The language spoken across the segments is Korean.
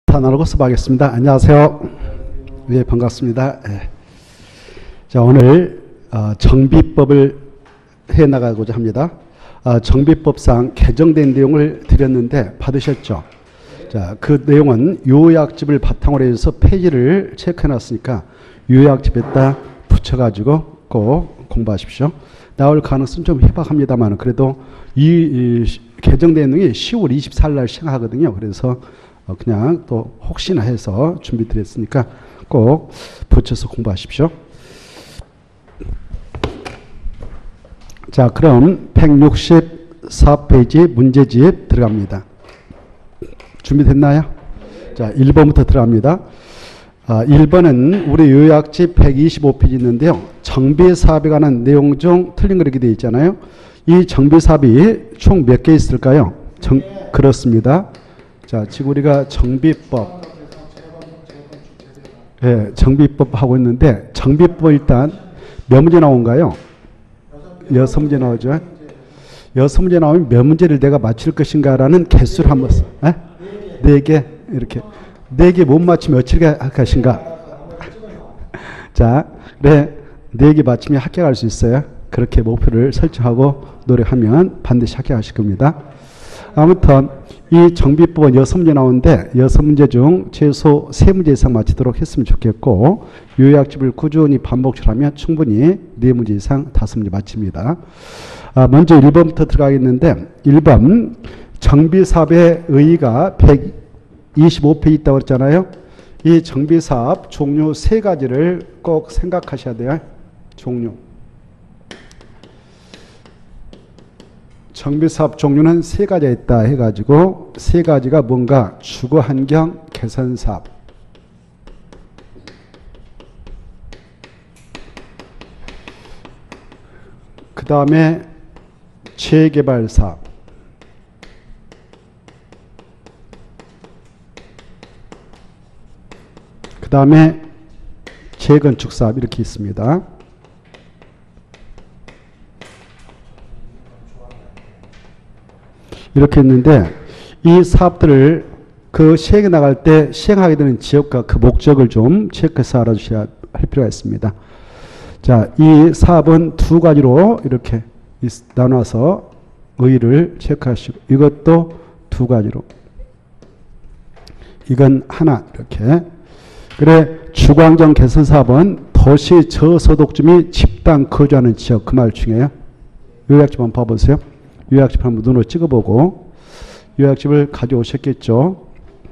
기타 나누고 수업하겠습니다. 안녕하세요. 네, 반갑습니다. 네. 자, 오늘 정비법을 해나가고자 합니다. 정비법상 개정된 내용을 드렸는데 받으셨죠? 자, 그 내용은 요약집을 바탕으로 해서 페이지를 체크해놨으니까 요약집에다 붙여가지고 꼭 공부하십시오. 나올 가능성은 좀 희박합니다만 그래도 이 개정된 내용이 10월 24일 날 시행하거든요. 그래서 그냥 또 혹시나 해서 준비 드렸으니까 꼭 붙여서 공부하십시오. 자, 그럼 164페이지 문제집 들어갑니다. 준비됐나요? 자, 1번부터 들어갑니다. 1번은 우리 요약집 125페이지 있는데요. 정비사업에 관한 내용 중 틀린 거 이렇게 되어 있잖아요. 이 정비사업이 총 몇 개 있을까요? 그렇습니다. 자, 지금 우리가 정비법, 예, 정비법 하고 있는데, 정비법 일단 몇 문제 나온가요? 6문제 나오죠. 6문제 나오면 몇 문제를 내가 맞힐 것인가라는 개수를 한번, 4개, 이렇게. 4개 못 맞히면 어떻게 할 것인가? 자, 그래, 4개 맞히면 합격할 수 있어요. 그렇게 목표를 설정하고 노력하면 반드시 합격하실 겁니다. 아무튼 이 정비법은 6문제 나오는데 6문제 중 최소 3문제 이상 맞히도록 했으면 좋겠고 요약집을 꾸준히 반복적으로 하면 충분히 4문제 이상 5문제 맞춥니다. 먼저 1번부터 들어가겠는데 1번 정비사업의 의의가 125페이지 있다고 그랬잖아요. 이 정비사업 종류 3가지를 꼭 생각하셔야 돼요. 종류. 정비사업 종류는 3가지가 있다 해가지고 3가지가 뭔가 주거환경 개선사업, 그 다음에 재개발사업, 그 다음에 재건축사업 이렇게 있습니다. 이렇게 있는데 이 사업들을 그 시행해 나갈 때 시행하게 되는 지역과 그 목적을 좀 체크해서 알아주셔야 할 필요가 있습니다. 자, 이 사업은 2가지로 이렇게 나눠서 의의를 체크하시고 이것도 2가지로 이건 하나 이렇게. 그래, 주거환경 개선 사업은 도시 저소득주 및 집단 거주하는 지역 그 말 중에요. 요약집 한번 봐보세요. 요약집 한번 눈으로 찍어보고 요약집을 가져오셨겠죠.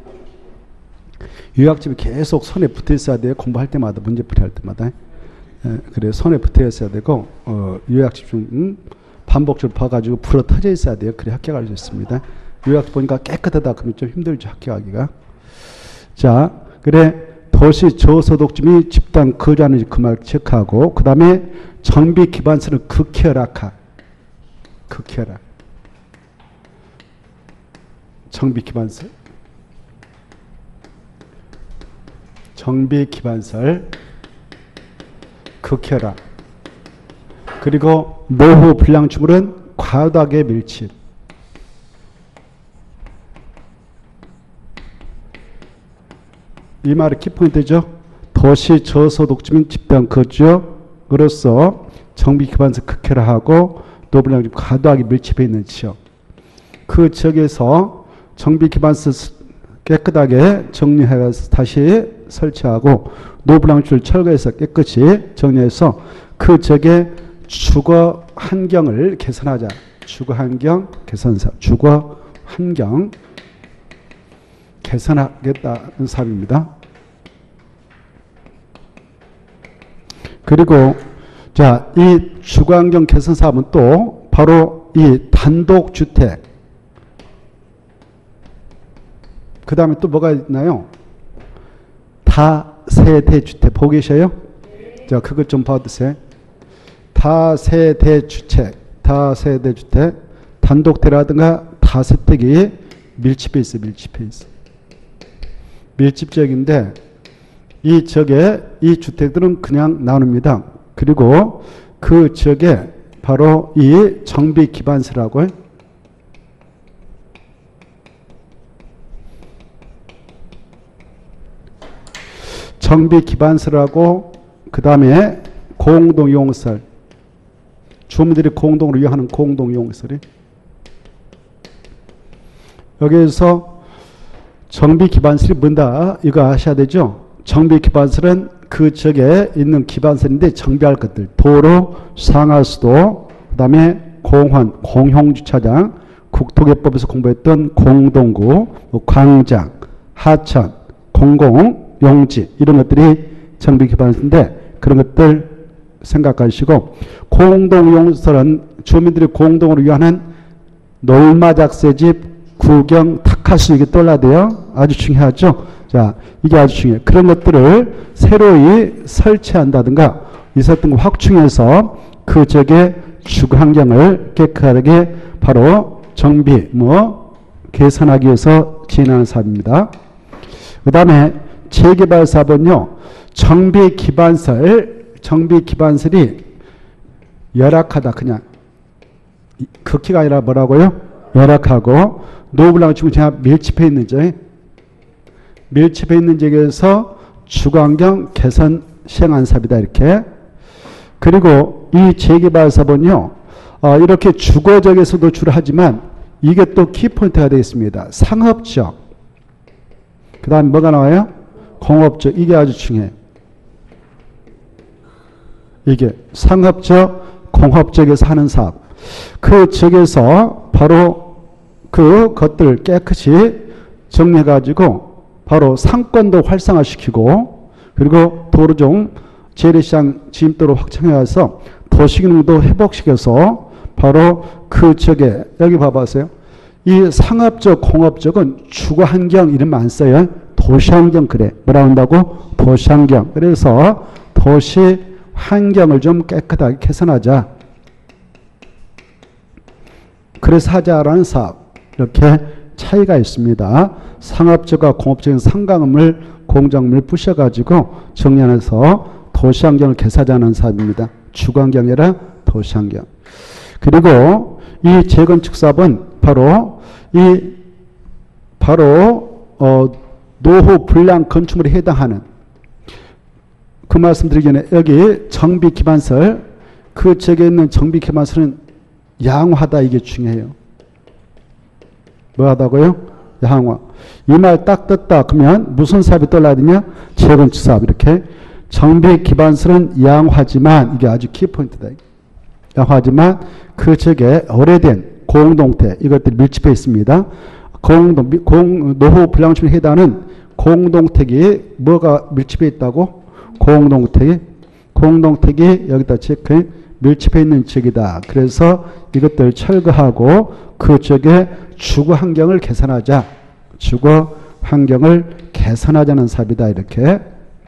요약집이 계속 손에 붙어 있어야 돼요. 공부할 때마다 문제풀이 할 때마다. 그래, 손에 붙어 있어야 되고 요약집 좀 반복적으로 봐가지고 불어 터져 있어야 돼요. 그래 합격할 수 있습니다. 요약집 보니까 깨끗하다 그러면 좀 힘들죠. 합격하기가. 자, 그래 도시 저소득주 및 집단 거주하는 그 말 체크하고 그 다음에 정비 기반서는 극혈악화. 극혈악. 정비기반설, 정비기반설, 극혈화, 그리고 노후 불량축물은 과도하게 밀집. 이 말이 키포인트죠. 도시 저소득주 및 집단 거주로서 정비기반설 극혈화하고 노후 불량축물 과도하게 밀집해 있는 지역. 그 지역에서 정비기반서 깨끗하게 정리해서 다시 설치하고 노블랑줄 철거해서 깨끗이 정리해서 그 지역의 주거 환경을 개선하자. 주거환경 개선사업. 주거환경 개선하겠다는 사업입니다. 그리고 자, 이 주거환경 개선사업은 또 바로 이 단독주택 그 다음에 또 뭐가 있나요? 다세대주택 보고 계셔요? 자, 그것 좀 봐주세요. 다세대주택, 단독대라든가 다세택이 밀집해 있어, 밀집해 있어. 밀집지역인데 이 지역에 이 주택들은 그냥 나눕니다. 그리고 그 지역에 바로 이 정비기반서라고 해요. 정비 기반설하고 그 다음에 공동용설. 주민들이 공동으로 이용하는 공동용설이. 여기에서 정비 기반설이 뭔다 이거 아셔야 되죠. 정비 기반설은 그 지역에 있는 기반설인데 정비할 것들. 도로, 상하수도, 그 다음에 공원, 공용주차장, 국토개법에서 공부했던 공동구, 광장, 하천, 공공용지 이런 것들이 정비 기반설인데 그런 것들 생각하시고 공동용설은 주민들이 공동으로 이용하는 놀마작새집, 구경, 탁하수 이게 떠올라야 돼요. 아주 중요하죠. 자, 이게 아주 중요해요. 그런 것들을 새로이 설치한다든가 있었던 거 확충해서 그 지역의 주거 환경을 깨끗하게 바로 정비, 개선하기 위해서 진행하는 사업입니다. 그 다음에 재개발 사업은요, 정비 기반설이 열악하다, 그냥. 극히가 아니라 뭐라고요? 열악하고, 노블랑 지금 제가 밀집해 있는 지역, 밀집해 있는 지역에서 주거환경 개선 시행한 사업이다, 이렇게. 그리고 이 재개발 사업은요, 이렇게 주거지역에서도 주로 하지만 이게 또 키포인트가 되겠습니다. 상업지역. 그 다음에 뭐가 나와요? 공업지역. 이게 아주 중요해요. 이게 상업지역, 공업지역에서 하는 사업. 그 지역에서 바로 그 것들 깨끗이 정리해가지고 바로 상권도 활성화시키고 그리고 도로종 재래시장 진입도로 확장해서 도시기능도 회복시켜서 바로 그 지역에 여기 봐보세요. 이 상업적, 공업적은 주거환경 이름 안 써요. 도시환경 그래. 뭐라 한다고? 도시환경. 그래서 도시환경을 좀 깨끗하게 개선하자. 그래서 하자라는 사업. 이렇게 차이가 있습니다. 상업적과 공업적인 상강음을 공정을 부셔가지고 정리해서 도시환경을 개선하자는 사업입니다. 주거환경이 아니라 도시환경. 그리고 이 재건축 사업은 바로 노후 불량 건축물에 해당하는 그 말씀드리기 전에 여기 정비 기반설 그 지역에 있는 정비 기반설은 양호하다 이게 중요해요. 뭐 하다고요? 양호. 이 말 딱 떴다 그러면 무슨 사업이 떠올라야 되냐? 재건축 사업 이렇게 정비 기반설은 양호하지만 이게 아주 키포인트다. 양호하지만 그 지역에 오래된 공동태 이것들이 밀집해 있습니다. 노후 불량축에 해당하는 공동택이 뭐가 밀집해 있다고? 공동택이 여기다 체크해 밀집해 있는 지역이다. 그래서 이것들 철거하고 그 지역의 주거 환경을 개선하자. 주거 환경을 개선하자는 사업이다. 이렇게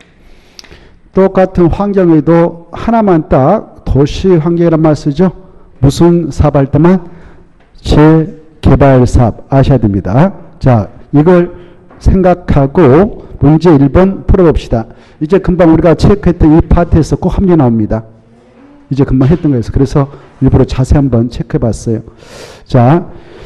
똑같은 환경에도 하나만 딱 도시 환경이란 말 쓰죠. 무슨 사업 할 때만 재개발 사업 아셔야 됩니다. 자, 이걸 생각하고 문제 1번 풀어봅시다. 이제 금방 우리가 체크했던 이 파트에서 꼭 합류 나옵니다. 이제 금방 했던 거에서. 그래서 일부러 자세히 한번 체크해 봤어요. 자,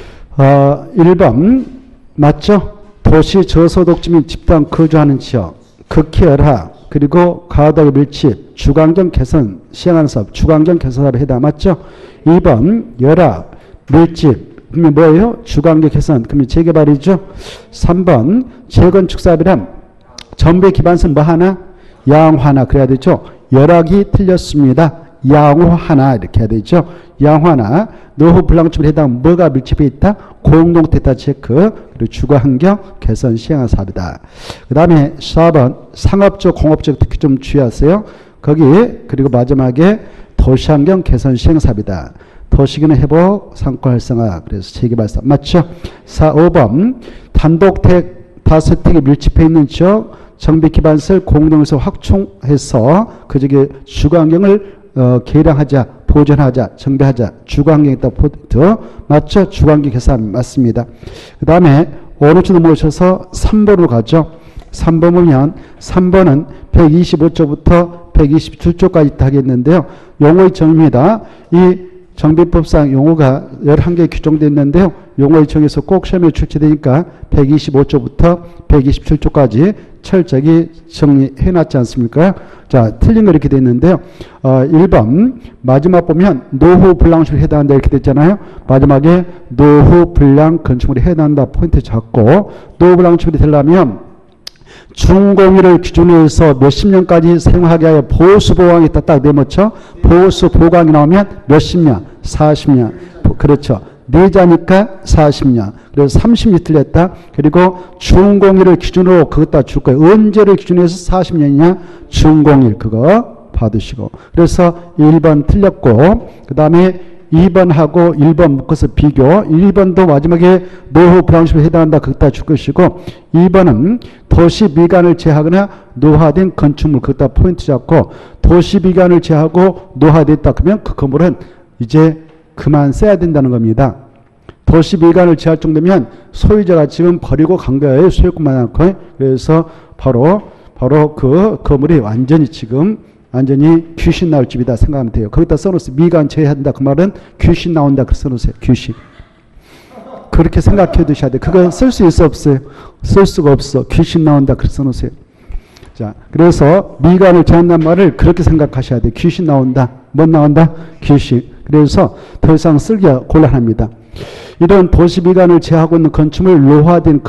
1번 맞죠? 도시 저소득지 및 집단 거주하는 지역, 극히 열악, 그리고 가덕 밀집, 주거환경 개선 시행하는 사업, 주거환경 개선 사업에 해당 맞죠? 2번 열악, 밀집, 그러면 뭐예요? 주거환경 개선, 그러면 재개발이죠? 3번 재건축 사업이란 정비 기반선 뭐 하나? 양호하나 그래야 되죠? 열악이 틀렸습니다. 양호하나 이렇게 해야 되죠. 양호하나 노후 불량축에 해당 뭐가 밀집해 있다? 공동택다 체크 그리고 주거환경 개선 시행한 사업이다. 그 다음에 4번 상업적 공업적 특히 좀 주의하세요. 거기 그리고 마지막에 도시환경 개선 시행 사업이다. 도시기능 회복 상권 활성화 그래서 재개발 사업 맞죠? 5번 단독택 5택이 밀집해 있는 지역 정비 기반설 공동에서 확충해서 그 지역의 주거환경을 개량하자, 보존하자, 정비하자, 주거환경에 있다 포인트 맞죠? 주거환경 개선 맞습니다. 그 다음에 오른쪽 넘어오셔서 3번으로 가죠. 3번 보면 3번은 125조부터 127조까지 하겠는데요. 용어의 정의입니다. 이 정비법상 용어가 11개 규정되어 있는데요. 용어 요청에서 꼭 시험에 출제되니까 125조부터 127조까지 철저히 정리해놨지 않습니까? 자, 틀린 거 이렇게 돼 있는데요. 1번 마지막 보면 노후 불량식에 해당한다 이렇게 됐잖아요. 마지막에 노후 불량 건축물에 해당한다 포인트 잡고 노후 불량식이 되려면 준공일을 기준으로 해서 몇십 년까지 사용하게 하여 보수 보강이 있다 딱 내놓죠. 보수 보강이 나오면 몇십 년, 40년. 그렇죠. 내자니까 40년. 그래서 30년 틀렸다. 그리고 준공일을 기준으로 그것다 줄 거예요. 언제를 기준으로 해서 40년이냐? 준공일 그거 받으시고. 그래서 1번 틀렸고 그 다음에 2번하고 1번 묶어서 비교. 1번도 마지막에 노후 불황식에 해당한다. 그것다 줄 것이고 2번은 도시 미관을 제하거나 노화된 건축물 그것다 포인트 잡고 도시 미관을 제하고 노화됐다. 그러면 그 건물은 이제 그만 써야 된다는 겁니다. 도시 미관을 제할 정도면 소유자가 지금 버리고 간 거예요. 소유권만 않고. 그래서 바로 그 건물이 완전히 귀신 나올 집이다 생각하면 돼요. 거기다 써놓으세요. 미관 제해야 된다. 그 말은 귀신 나온다. 그렇게 써놓으세요. 귀신. 그렇게 생각해 두셔야 돼요. 그거 쓸 수 있어 없어요? 쓸 수가 없어. 귀신 나온다. 그렇게 써놓으세요. 자, 그래서 미관을 제한다는 말을 그렇게 생각하셔야 돼요. 귀신 나온다. 뭐 나온다? 귀신. 그래서 더 이상 쓰기가 곤란합니다. 이런 도시 미관을 제하고 있는 건축물, 노화된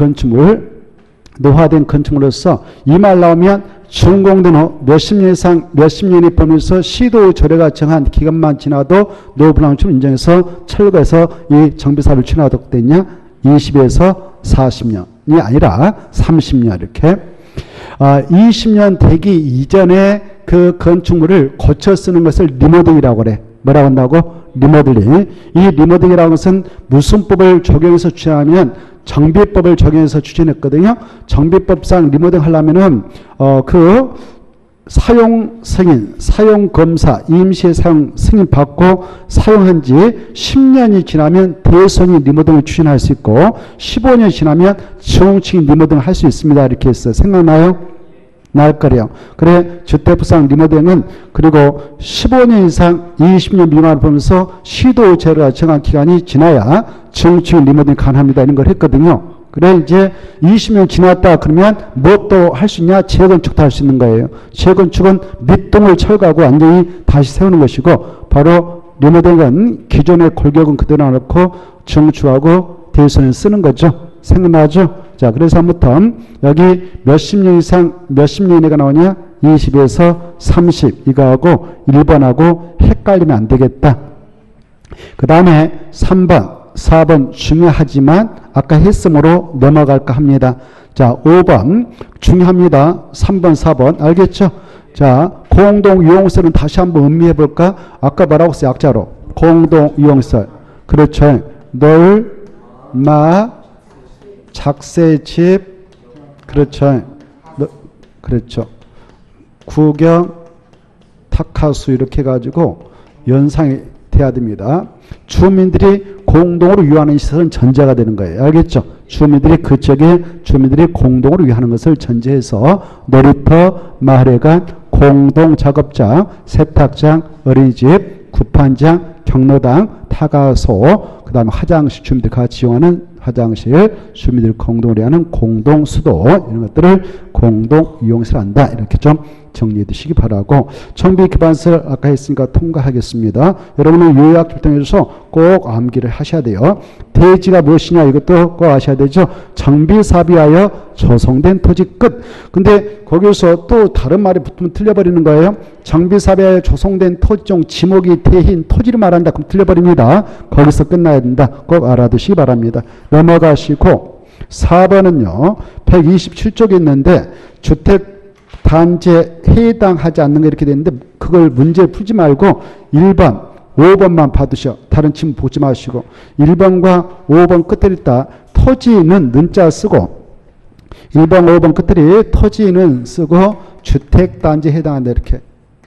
건축물로서 이 말 나오면 준공된 후 몇십 년 이상 몇십 년이 범위에서 시도 조례가 정한 기간만 지나도 노후불량축 인정해서 철거해서 이 정비사업을 추진하도록 됐냐? 20에서 40년이 아니라 30년 이렇게 20년 되기 이전에 그 건축물을 고쳐 쓰는 것을 리모델링이라고 그래. 뭐라고 한다고? 리모델링. 이 리모델링이라는 것은 무슨 법을 적용해서 추진하면 정비법을 적용해서 추진했거든요. 정비법상 리모델링 하려면은 그 사용 승인, 사용 검사, 임시 사용 승인 받고 사용한 지 10년이 지나면 대손이 리모델링을 추진할 수 있고 15년이 지나면 정칭 리모델링을 할 수 있습니다. 이렇게 했어요. 생각나요? 날 거래요. 그래 주택부상 리모델링은 그리고 15년 이상 20년 미만을 보면서 시도 제로가 정한 기간이 지나야 정칭 리모델링 가능합니다. 이런 걸 했거든요. 그래 이제 20년 지났다 그러면 뭐 또 할 수 있냐? 재건축도 할 수 있는 거예요. 재건축은 밑동을 철거하고 완전히 다시 세우는 것이고 바로 리모델링은 기존의 골격은 그대로 놔놓고 정축하고 대손을 쓰는 거죠. 생각나죠? 자, 그래서 아무튼 여기 몇십 년 이상 몇십 년이가 나오냐? 20에서 30 이거하고 1번하고 헷갈리면 안 되겠다. 그 다음에 3번, 4번 중요하지만 아까 했으므로 넘어갈까 합니다. 자, 5번 중요합니다. 3번, 4번 알겠죠? 자, 공동유용설은 다시 한번 음미해 볼까? 아까 뭐라고 했어요? 약자로. 공동유용설. 그렇죠. 널, 마, 작세집, 그렇죠. 그렇죠. 구경, 탁하수 이렇게 해가지고 연상이 돼야 됩니다. 주민들이 공동으로 유하는 시설은 전제가 되는 거예요. 알겠죠? 주민들이 그 지역에 주민들이 공동으로 유하는 것을 전제해서 놀이터, 마을회관, 공동작업장, 세탁장, 어린이집, 구판장, 경로당, 타가소, 그 다음에 화장실 주민들이 같이 이용하는 화장실, 주민들이 공동으로 하는 공동수도 이런 것들을 공동이용시를 한다. 이렇게 좀 정리해 두시기 바라고 정비기반서를 아까 했으니까 통과하겠습니다. 여러분은 요약 결정해줘서 꼭 암기를 하셔야 돼요. 대지가 무엇이냐 이것도 꼭 아셔야 되죠. 정비사비하여 조성된 토지 끝. 근데 거기서 또 다른 말이 붙으면 틀려버리는 거예요. 정비사비하여 조성된 토지종 지목이 대인 토지를 말한다. 그럼 틀려버립니다. 거기서 끝나야 된다. 꼭 알아두시기 바랍니다. 넘어가시고 4번은요. 127쪽에 있는데 주택 단지에 해당하지 않는 거 이렇게 되는데 그걸 문제 풀지 말고 1번, 5번만 받으셔. 다른 침 보지 마시고 1번과 5번 끝에 있다. 토지는 는자 쓰고 1번, 5번 끝에 토지는 쓰고 주택단지에 해당한다 이렇게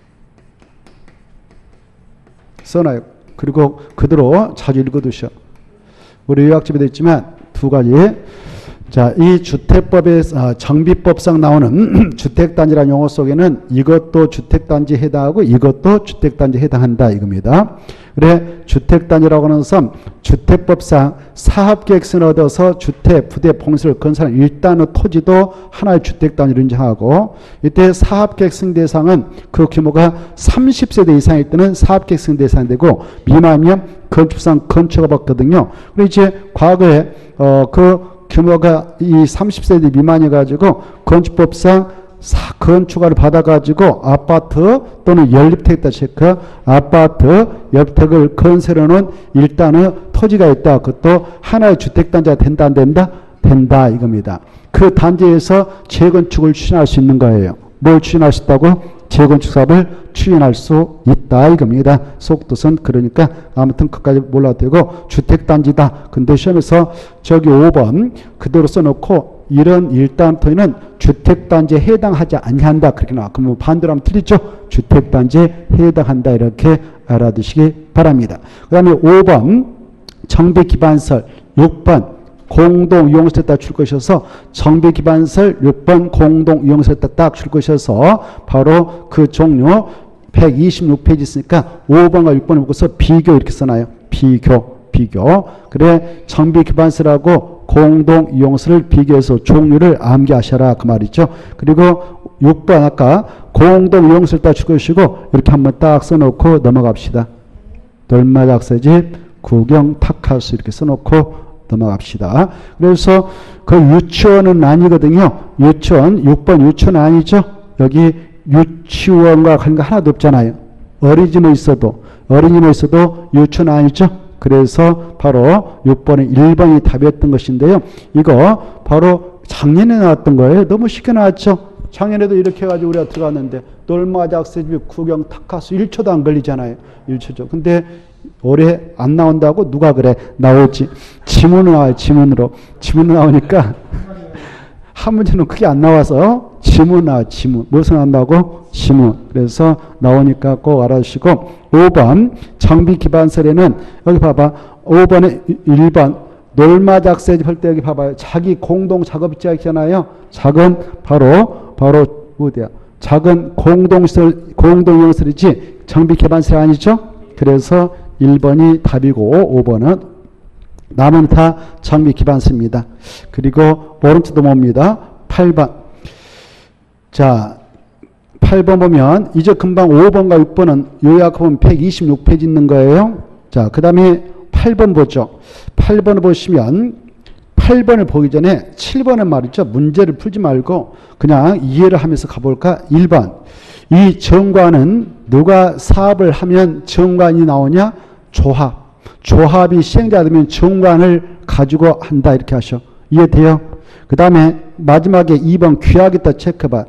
써놔요. 그리고 그대로 자주 읽어두셔. 우리 요약집에 되어 있지만 두 가지. 자, 이 주택법의 정비법상 나오는 주택단지라는 용어 속에는 이것도 주택단지에 해당하고 이것도 주택단지에 해당한다 이겁니다. 그래 주택단지라고 하는 것은 주택법상 사업계획서를 얻어서 주택, 부대, 봉수를 건설한 일단의 토지도 하나의 주택단지로 인정하고 이때 사업계획성 대상은 그 규모가 30세대 이상일 때는 사업계획성 대상이 되고 미만이면 건축상 건축허가 받거든요. 그리고 이제 과거에 그 규모가 이 30세대 미만이 가지고 건축법상 건축허가를 받아가지고 아파트 또는 연립택이다 체크 아파트, 옆택을 건설해놓은 일단의 토지가 있다. 그것도 하나의 주택단지가 된다 안 된다? 된다 이겁니다. 그 단지에서 재건축을 추진할 수 있는 거예요. 뭘 추진할 수 있다고? 재건축 사업을 추진할 수 있다 이겁니다. 속뜻은 그러니까 아무튼 그까지 몰라도 되고 주택단지다. 근데 시험에서 저기 5번 그대로 써놓고 이런 일단 토지는 주택단지에 해당하지 아니한다 그렇게 나와. 그럼 반대로 하면 틀리죠. 주택단지에 해당한다 이렇게 알아두시기 바랍니다. 그 다음에 5번 정비기반설 6번 공동이용시설 딱 줄 것이어서 정비기반설 6번 공동이용시설 딱 줄 것이어서 바로 그 종류 126페이지 있으니까 5번과 6번을 묶어서 비교 이렇게 써놔요. 비교. 그래 정비기반설하고 공동이용시설을 비교해서 종류를 암기하셔라 그 말이죠. 그리고 6번 아까 공동이용시설 딱 줄 것이고 이렇게 한번 딱 써놓고 넘어갑시다. 돌마작새집 구경 탁하수 이렇게 써놓고 넘어갑시다. 그래서 그 유치원은 아니거든요. 유치원 6번 유치원 아니죠. 여기 유치원과 관계가 하나도 없잖아요. 어린이집은 있어도 유치원 아니죠. 그래서 바로 6번에 1번이 답이었던 것인데요. 이거 바로 작년에 나왔던 거예요. 너무 쉽게 나왔죠. 작년에도 이렇게 해가지고 우리가 들어갔는데 돌마작새집 구경 탁하수 1초도 안 걸리잖아요. 1초죠. 근데 올해 안 나온다고 누가 그래? 나오지. 지문으로 나와요. 지문으로 나오니까 한 문제는 크게 안 나와서 지문 나와. 지문. 무엇을 나온다고? 지문. 그래서 나오니까 꼭 알아주시고 5번 정비기반설에는 여기 봐봐. 5번에 1번 놀마작새집 할 때 여기 봐봐요. 자기 공동 작업자 있잖아요. 작은 바로 어디야? 작은 공동이용시설이지 정비기반설이 아니죠? 그래서 1번이 답이고 5번은 남은 다 정비기반설입니다. 그리고 오른쪽도 봅니다. 8번. 자, 8번 보면 이제 금방 5번과 6번은 요약하면 126페이지 있는 거예요. 자, 그 다음에 8번 보죠. 8번을 보시면 8번을 보기 전에 7번은 말이죠. 문제를 풀지 말고 그냥 이해를 하면서 가볼까? 1번. 이 정관은 누가 사업을 하면 정관이 나오냐? 조합이 시행자 되면 정관을 가지고 한다 이렇게 하셔. 이해돼요? 그 다음에 마지막에 2번 규약이다 체크봐.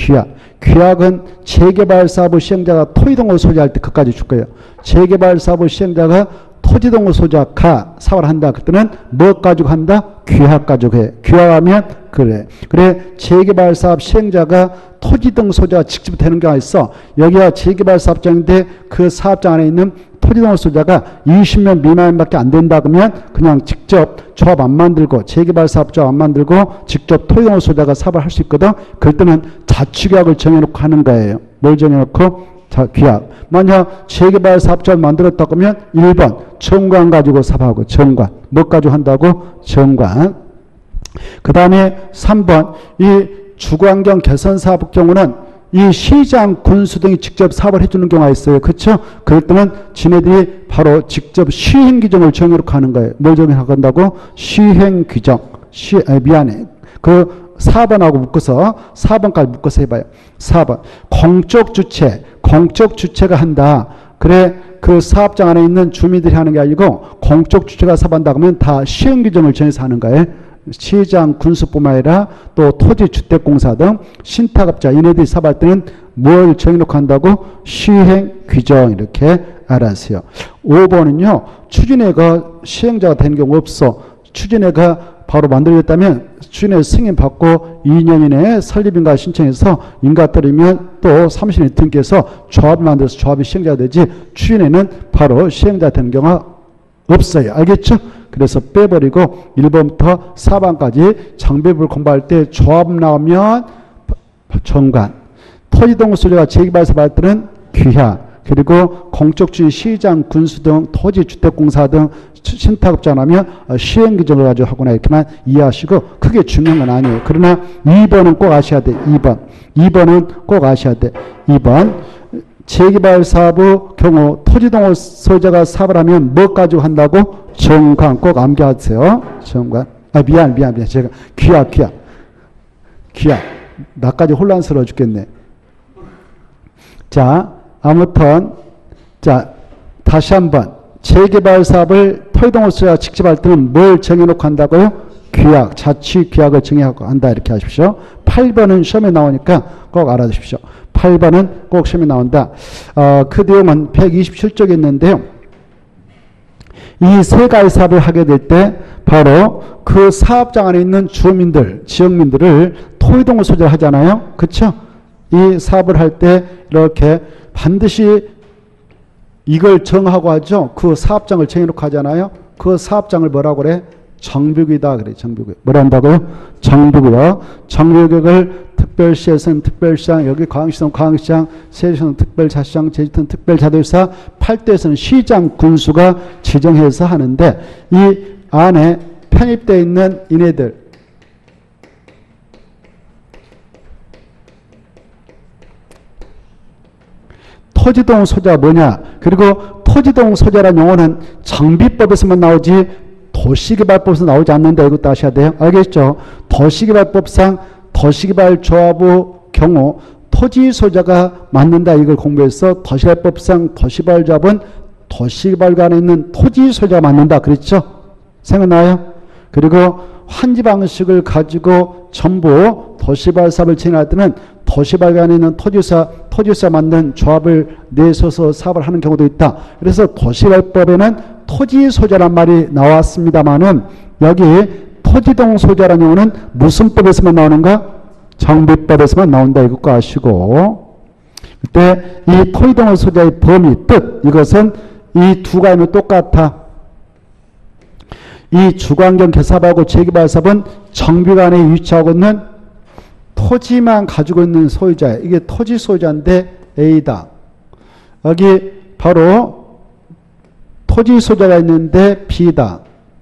규약은 재개발 사업의 시행자가 토지동을 소지할 때 그까지 줄 거예요. 재개발 사업의 시행자가 토지동을 소지하가 사업을 한다. 그때는 뭐 가지고 한다? 규약 가지고 해. 규약하면 그래. 재개발 사업 시행자가 토지동 소지가 직접 되는 경우가 있어. 여기가 재개발 사업장인데 그 사업장 안에 있는 토지동 소지자가 20명 미만밖에 안 된다 그러면 그냥 직접 조합 안 만들고 재개발 사업조합 안 만들고 직접 토지동 소지자가 사업을 할 수 있거든. 그럴 때는 자치규약을 정해놓고 하는 거예요. 뭘 정해놓고? 규약. 만약 재개발 사업자를 만들었다 그러면 1번 정관 가지고 사업하고 정관. 뭐 가지고 한다고? 정관. 그 다음에 3번 이 주거환경 개선 사업 경우는 이 시장, 군수 등이 직접 사업을 해주는 경우가 있어요. 그렇죠? 그럴 때는 지네들이 바로 직접 시행규정을 정해놓고 하는 거예요. 뭘 정해놓는다고? 시행규정. 미안해. 그 4번하고 묶어서 4번까지 묶어서 해봐요. 4번 공적 주체가 한다. 그래 그 사업장 안에 있는 주민들이 하는 게 아니고 공적 주체가 사업한다 그러면 다 시행규정을 정해서 하는 거예요. 시장, 군수뿐만 아니라 또 토지주택공사 등 신탁업자 이네들이 사업할 때는 뭘 정해놓고 한다고? 시행규정 이렇게 알아주세요. 5번은요. 추진회가 시행자가 되는 경우 없어. 추진회가 바로 만들어졌다면 추진회 승인 받고 2년 이내에 설립인가 신청해서 인가 떨어지면 또 30년 등기해서 조합을 만들어서 조합이 시행자가 되지 추진회는 바로 시행자 되는 경우가 없어요. 알겠죠? 그래서 빼버리고 1번부터 4번까지 장비법을 공부할 때 조합 나오면 정관, 토지동소재가 재개발사업 할 때는 귀하, 그리고 공적주의 시장, 군수 등 토지주택공사 등 신탁업자 하면 시행규정을 가지고 하거나 이렇게만 이해하시고 크게 중요한 건 아니에요. 그러나 2번은 꼭 아셔야 돼. 2번은 꼭 아셔야 돼. 2번 재개발 사업의 경우 토지동호 소유자가 사업을 하면 뭐 가지고 한다고? 정관 꼭 암기하세요. 정관. 미안. 제가 귀하. 나까지 혼란스러워 죽겠네. 자, 아무튼 자 다시 한번 재개발 사업을 토지동호 소유자가 직접 할 때는 뭘 정해놓고 한다고요? 규약, 자치 규약을 정해놓고 한다 이렇게 하십시오. 8번은 시험에 나오니까 꼭 알아두십시오. 8번은 꼭 시험에 나온다. 그 내용은 127쪽에 있는데요. 이 세 가지 사업을 하게 될 때 바로 그 사업장 안에 있는 주민들, 지역민들을 토지동호 소유자를 하잖아요. 그렇죠? 이 사업을 할 때 이렇게 반드시 이걸 정하고 하죠. 그 사업장을 정해놓고 하잖아요. 그 사업장을 뭐라고 그래? 정비구역이다 그래. 정비구역. 뭐라 한다고요? 정비구역. 정비구역을 특별시에서는 특별시장, 여기 광역시는 광역시장, 세종시는 특별자치장, 제주도는 특별자도시사, 8도에서는 시장, 군수가 지정해서 하는데 이 안에 편입되어 있는 이네들 토지동 소재가 뭐냐? 그리고 토지동 소재라는 용어는 정비법에서만 나오지 도시개발법에서 나오지 않는다. 이것도 아셔야 돼요. 알겠죠? 도시개발법상 도시개발조합의 경우 토지 소재가 맞는다. 이걸 공부해서 도시개발법상 도시개발조합은 도시개발구 안에 있는 토지 소재가 맞는다. 그랬죠? 생각나요? 그리고 환지 방식을 가지고 전부 도시개발 사업을 진행할 때는 도시개발구 안에 있는 토지사 만든 조합을 내서서 사업을 하는 경우도 있다. 그래서 도시개발법에는 토지 소재란 말이 나왔습니다만은 여기 토지동 소재라는 경우는 무슨 법에서만 나오는가? 정비법에서만 나온다. 이것도 아시고 그때 이 토지동 소재의 범위, 뜻 이것은 이 두 가지는 똑같아. 이 주거환경 개사업하고 재개발 사업은 정비구 안에 위치하고 있는 토지만 가지고 있는 소유자예요. 이게 토지 소유자인데 A다. 여기 바로 토지 소유자가 있는데 B다.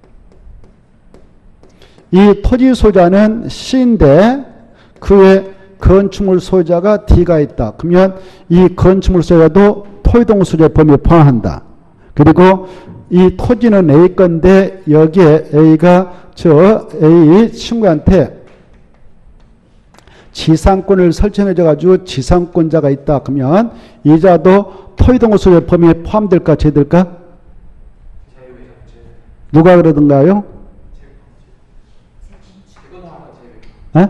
이 토지 소유자는 C인데 그 외 건축물 소유자가 D가 있다. 그러면 이 건축물 소유자도 토지동 소유자 범위에 포함한다. 그리고 이 토지는 A 건데 여기에 A가 저 A 친구한테 지상권을 설정해줘 가지고 지상권자가 있다. 그러면 이자도 토지동 소유자 범위에 포함될까 제될까? 누가 그러던가요? 에?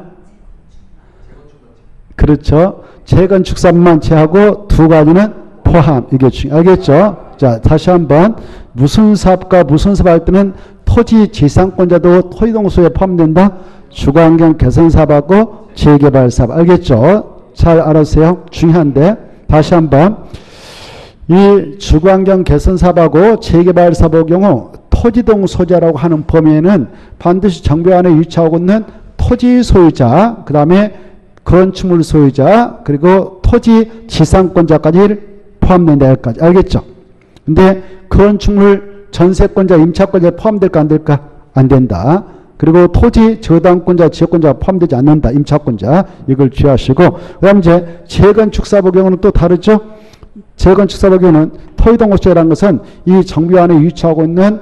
그렇죠. 재건축사업만 제하고 두 가지는 포함. 이게 알겠죠? 자, 다시 한번 무슨 사업과 무슨 사업 할 때는 토지 지상권자도 토지동 소유에 포함된다. 주거환경 개선 사업하고 재개발 사업. 알겠죠? 잘 알아주세요. 중요한데 다시 한번 이 주거환경 개선 사업하고 재개발 사업의 경우 토지동 소유자라고 하는 범위에는 반드시 정비 안에 위치하고 있는 토지 소유자, 그 다음에 건축물 소유자, 그리고 토지 지상권자까지 포함된다. 여기까지. 알겠죠? 근데 건축물 전세권자, 임차권자에 포함될까 안 될까? 안 된다. 그리고 토지 저당권자, 지역권자가 포함되지 않는다. 임차권자. 이걸 주의하시고 그 다음 이제 재건축사업의 경우는 또 다르죠? 재건축사업의 경우는 토지동호소유라는 것은 이 정비 안에 위치하고 있는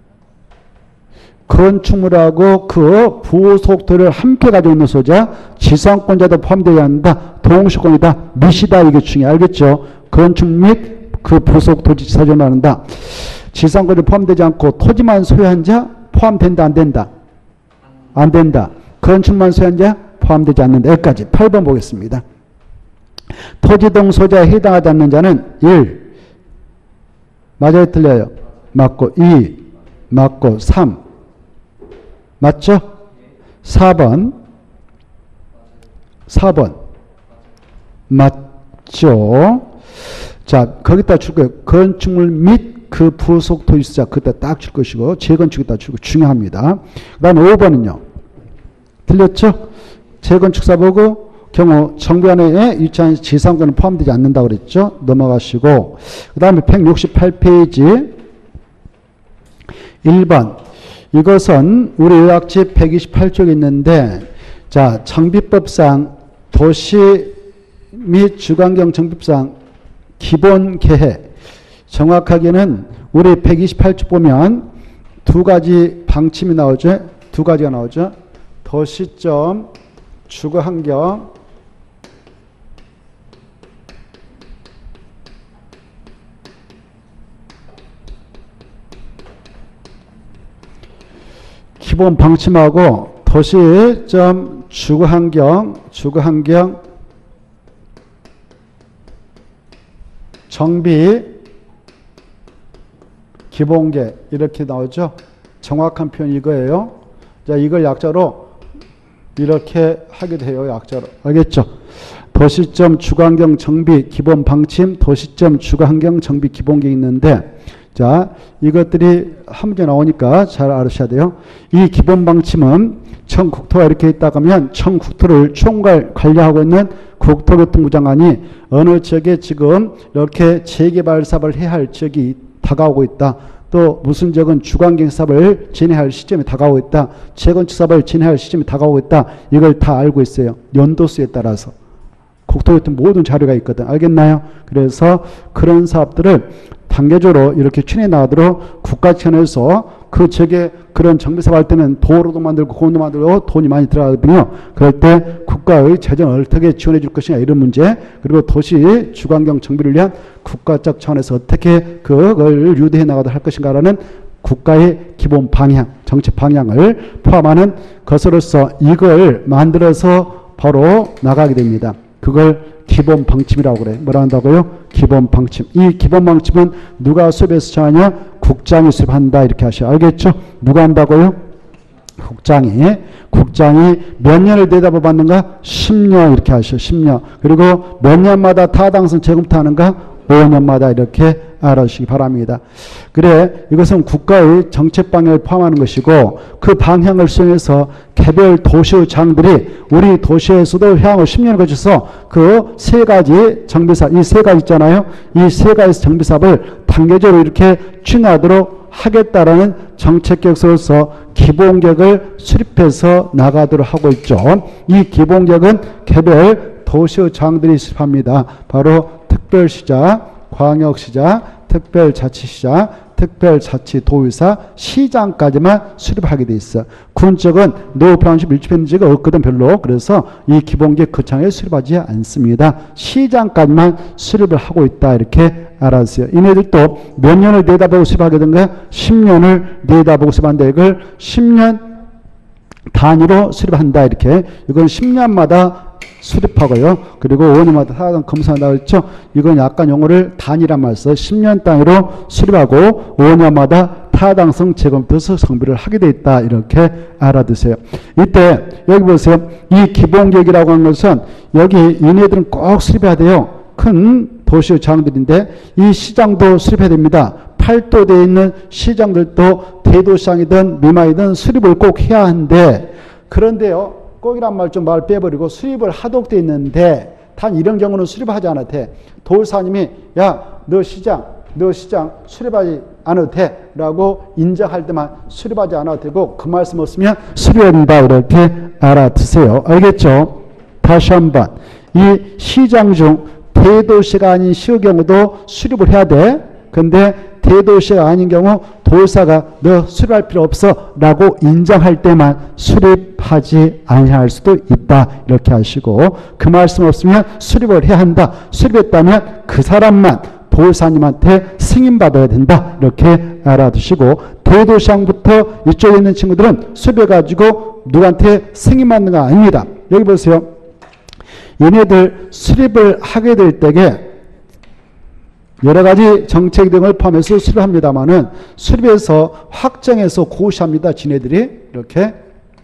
건축물하고 그 부속토를 함께 가지고 있는 소유자, 지상권자도 포함되지 않는다. 동시권이다. 미시다. 이게 중요해. 알겠죠? 건축 및 그 부속 토지 사전을 한다. 지상권이 포함되지 않고 토지만 소유한 자 포함된다. 안 된다? 안 된다. 건축만 소유한 자 포함되지 않는다. 여기까지 8번 보겠습니다. 토지동 소유자에 해당하지 않는 자는 1. 맞아요? 틀려요? 맞고 2. 맞고 3. 맞죠? 4번. 4번. 맞죠? 자, 거기다 줄 거예요. 건축물 및 그 부속 도시자 그때 딱 줄 것이고 재건축에다 주고 중요합니다. 그 다음에 5번은요. 틀렸죠? 재건축사 보고 경우 정비안에 위치한 지상권은 포함되지 않는다고 그랬죠? 넘어가시고 그 다음에 168페이지 1번 이것은 우리 의학집 128쪽에 있는데 자 정비법상 도시 및 주관경 정비법상 기본 계획 정확하게는 우리 128쪽 보면 두 가지 방침이 나오죠. 두 가지가 나오죠. 도시점 주거환경 기본 방침하고 도시점 주거환경 정비 기본계 이렇게 나오죠. 정확한 표현이 이거예요. 자, 이걸 약자로 이렇게 하게 돼요. 약자로. 알겠죠? 도시점 주거환경 정비 기본 방침, 도시점 주거환경 정비 기본계 있는데 자, 이것들이 한 문제 나오니까 잘 알으셔야 돼요. 이 기본 방침은 청국토가 이렇게 있다고 하면 청국토를 총괄 관리하고 있는 국토교통부 장관이 어느 지역에 지금 이렇게 재개발 사업을 해야 할 지역이 다가오고 있다. 또 무슨 지역은 주거환경 사업을 진행할 시점이 다가오고 있다. 재건축 사업을 진행할 시점이 다가오고 있다. 이걸 다 알고 있어요. 연도수에 따라서. 국토교통 모든 자료가 있거든. 알겠나요? 그래서 그런 사업들을 단계적으로 이렇게 추진해 나가도록 국가 차원에서 그 지역에 그런 정비사업 할 때는 도로도 만들고 공원도 만들고 돈이 많이 들어가거든요. 그럴 때 국가의 재정을 어떻게 지원해 줄 것이냐 이런 문제, 그리고 도시 주거환경 정비를 위한 국가적 차원에서 어떻게 그걸 유도해 나가도록 할 것인가라는 국가의 기본 방향, 정책 방향을 포함하는 것으로서 이걸 만들어서 바로 나가게 됩니다. 그걸 기본 방침이라고 그래. 뭐라 한다고요? 기본 방침. 이 기본 방침은 누가 수업에서 정하냐? 국장이 수업한다. 이렇게 하셔. 알겠죠? 누가 한다고요? 국장이 몇 년을 내다봐 받는가? 10년 이렇게 하셔. 10년. 그리고 몇 년마다 타당성 재검토하는가? 5년마다 이렇게 알아주시기 바랍니다. 그래, 이것은 국가의 정책 방향을 포함하는 것이고 그 방향을 수행해서 개별 도시의 장들이 우리 도시에서도 향후 10년을 거쳐서 그 세 가지 정비사업, 이 세 가지 있잖아요. 이 세 가지 정비사업을 단계적으로 이렇게 추진하도록 하겠다라는 정책계획서로서 기본계획을 수립해서 나가도록 하고 있죠. 이 기본계획은 개별 도시의 장들이 수립합니다. 바로 특별시장, 광역시장, 특별자치시장, 특별자치도의사, 시장까지만 수립하게 돼 있어. 군 쪽은 노프라운시 밀집했는 지가 없거든 별로. 그래서 이 기본계획 거창에 수립하지 않습니다. 시장까지만 수립을 하고 있다 이렇게 알아주세요. 이네들도 몇 년을 내다보고 수립하게 된가? 10년을 내다보고 수립한다. 이걸 10년 단위로 수립한다 이렇게. 이건 10년마다 수립하고요. 그리고 5년마다 타당 검사한다고 했죠. 이건 약간 용어를 단위란 말 써. 10년 단위로 수립하고 5년마다 타당성 재검토서 성비를 하게 돼 있다. 이렇게 알아두세요. 이때 여기 보세요. 이 기본계획이라고 하는 것은 여기 얘네들은 꼭 수립해야 돼요. 큰 도시의 장들인데 이 시장도 수립해야 됩니다. 팔도되어 있는 시장들도 대도시장이든 미망이든 수립을 꼭 해야 하는데, 그런데요. 꼭이란 말 좀 말 빼버리고 수립을 하도록 돼 있는데 단 이런 경우는 수립하지 않아도 돼. 도의사님이 야, 너 시장 수립하지 않아도 돼 라고 인정할 때만 수립하지 않아도 되고 그 말씀 없으면 수립해야 된다 이렇게 알아두세요. 알겠죠? 다시 한번 이 시장 중 대도시가 아닌 시의 경우도 수립을 해야 돼. 근데 대도시가 아닌 경우 도의사가 너 수립할 필요 없어 라고 인정할 때만 수립하지 아니할 수도 있다 이렇게 하시고, 그 말씀 없으면 수립을 해야 한다. 수립했다면 그 사람만 도의사님한테 승인받아야 된다 이렇게 알아두시고, 대도시장부터 이쪽에 있는 친구들은 수립해가지고 누구한테 승인받는 거 아닙니다. 여기 보세요. 얘네들 수립을 하게 될 때에 여러 가지 정책 등을 포함해서 수립합니다만은 수립해서 확정해서 고시합니다. 지네들이 이렇게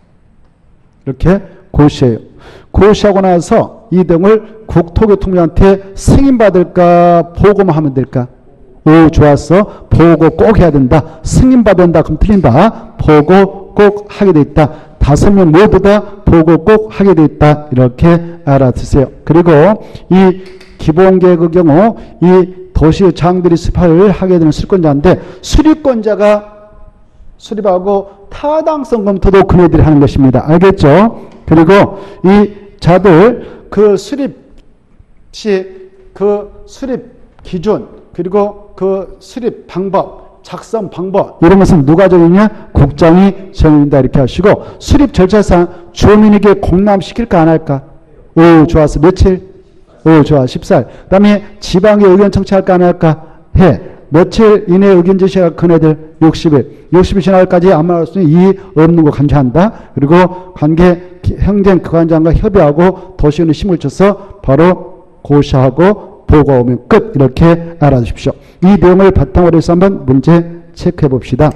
고시해요. 고시하고 나서 이 등을 국토교통부한테 승인받을까 보고만 하면 될까? 오, 좋았어. 보고 꼭 해야 된다. 승인받아야 된다. 그럼 틀린다. 보고 꼭 하게 돼 있다. 5명 모두 다 보고 꼭 하게 돼 있다. 이렇게 알아두세요. 그리고 이 기본계획의 경우 이 도시 장들이 수립을 하게 되는 수립권자인데 수립권자가 수립하고 타당성 검토도 그네들이 하는 것입니다. 알겠죠? 그리고 이 자들 그 수립 시 그 수립 기준 그리고 그 수립 방법 작성 방법 이런 것은 누가 정했냐? 국장이 정한다 이렇게 하시고 수립 절차상 주민에게 공람시킬까 안 할까? 오 좋았어. 며칠? 오 좋아. 14일. 그 다음에 지방에 의견 청취할까 안 할까? 해. 며칠 이내에 의견 제시할 그네들 60일. 60일 지나기까지 아무 말 없으니 이의 없는 거 간주한다. 그리고 관계 행정기관장과 협의하고 도시의원의 힘을 줘서 바로 고시하고 보고가 오면 끝. 이렇게 알아두십시오. 이 내용을 바탕으로 해서 한번 문제 체크해 봅시다.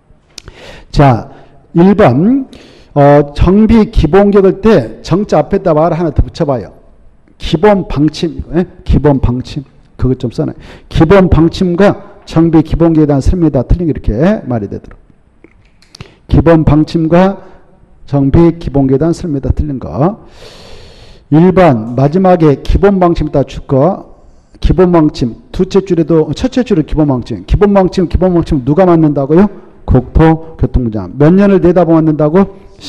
자, 1번 정비 기본계획 때 정자 앞에다 말을 하나 더 붙여봐요. 기본 방침, 기본 방침. 그것 좀 써놔요. 기본 방침과 정비 기본계획에 대한 설명이 다 틀린 게 이렇게 말이 되도록. 기본 방침과 정비 기본계획에 대한 설명이 다 틀린 거. 1번 마지막에 기본 방침에다 줄 거. 기본 방침 두째 줄에도 첫째 줄에 기본 방침. 기본 방침 누가 만든다고요? 국토교통부장. 몇 년을 내다보고 만든다고?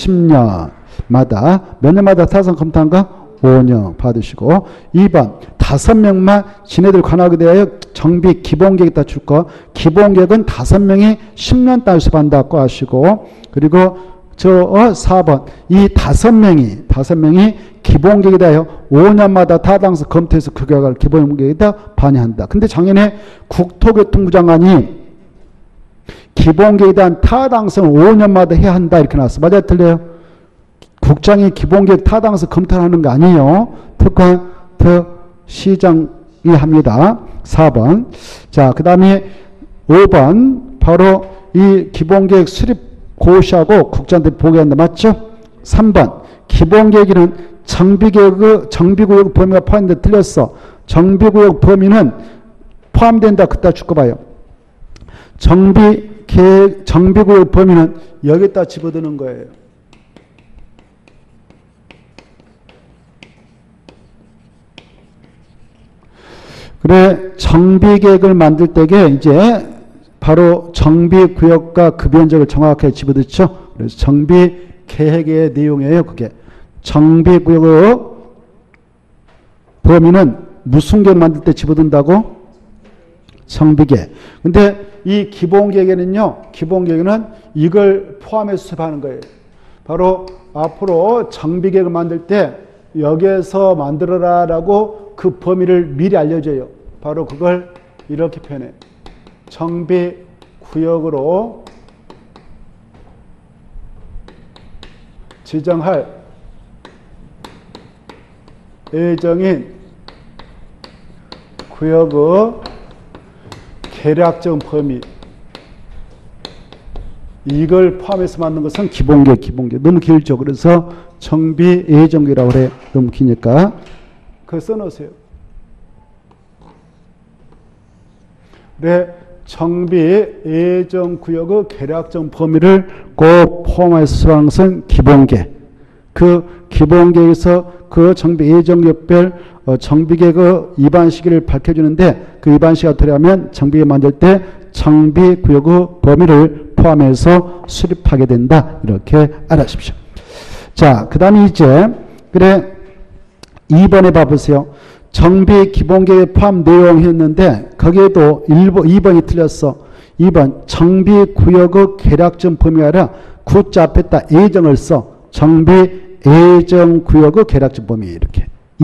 10년마다. 몇 년마다 타선 검토한가? 5년 받으시고. 2번 5명만 지네들 관하게 대하여 정비 기본계획에다 줄 거. 기본계획은 5명이 10년 따위 수반다고 하시고. 그리고 4번 이 5명이 기본계획에 대하여 5년마다 타당성 검토해서 그 결과를 기본계획에다 반영한다. 근데 작년에 국토교통부 장관이 기본계획에 대한 타당성을 5년마다 해야 한다 이렇게 나왔어. 맞아요? 틀려요? 국장이 기본계획 타당성 검토를 하는 거 아니에요. 시장이 합니다. 4번. 자, 그 다음에 5번 바로 이 기본계획 수립 고시하고 국장한테 보고한다. 맞죠? 3번. 기본계획에는 정비구역 범위가 포함된다. 틀렸어. 정비구역 범위는 포함된다. 그따 줄거 봐요. 정비구역 범위는 여기다 집어드는 거예요. 그래, 정비계획을 만들 때에 이제 바로 정비구역과 급연적을 정확하게 집어넣죠. 그래서 정비계획의 내용이에요. 그게. 정비구역의 범위는 무슨 계획 만들 때 집어든다고? 정비계획. 근데 이 기본계획에는요. 기본계획은 이걸 포함해서 수립하는 거예요. 바로 앞으로 정비계획을 만들 때 여기에서 만들어라라고 그 범위를 미리 알려줘요. 바로 그걸 이렇게 표현해. 정비구역으로 지정할 예정인 구역의 계략적 범위 이걸 포함해서 만든 것은 기본계획. 너무 길죠. 그래서 정비 예정계획이라고 그래. 너무 기니까 그거 써놓으세요. 네, 정비 예정구역의 계략적 범위를 꼭 포함해서 수립하는 것은 기본계획. 그 기본계획에서 그 정비 예정구역별 정비계획의 입안 시기를 밝혀주는데 그 입안 시기가 들어가면 정비계획 만들 때 정비구역의 범위를 포함해서 수립하게 된다. 이렇게 알아주십시오. 자, 그 다음에 이제 그래 2번에 봐보세요. 정비 기본계획 포함 내용 했는데 거기에도 2번이 틀렸어. 2번 정비구역의 계략적 범위가 아니라 구자 앞에다 예정을 써. 정비 예정구역의 계략적 범위 이렇게.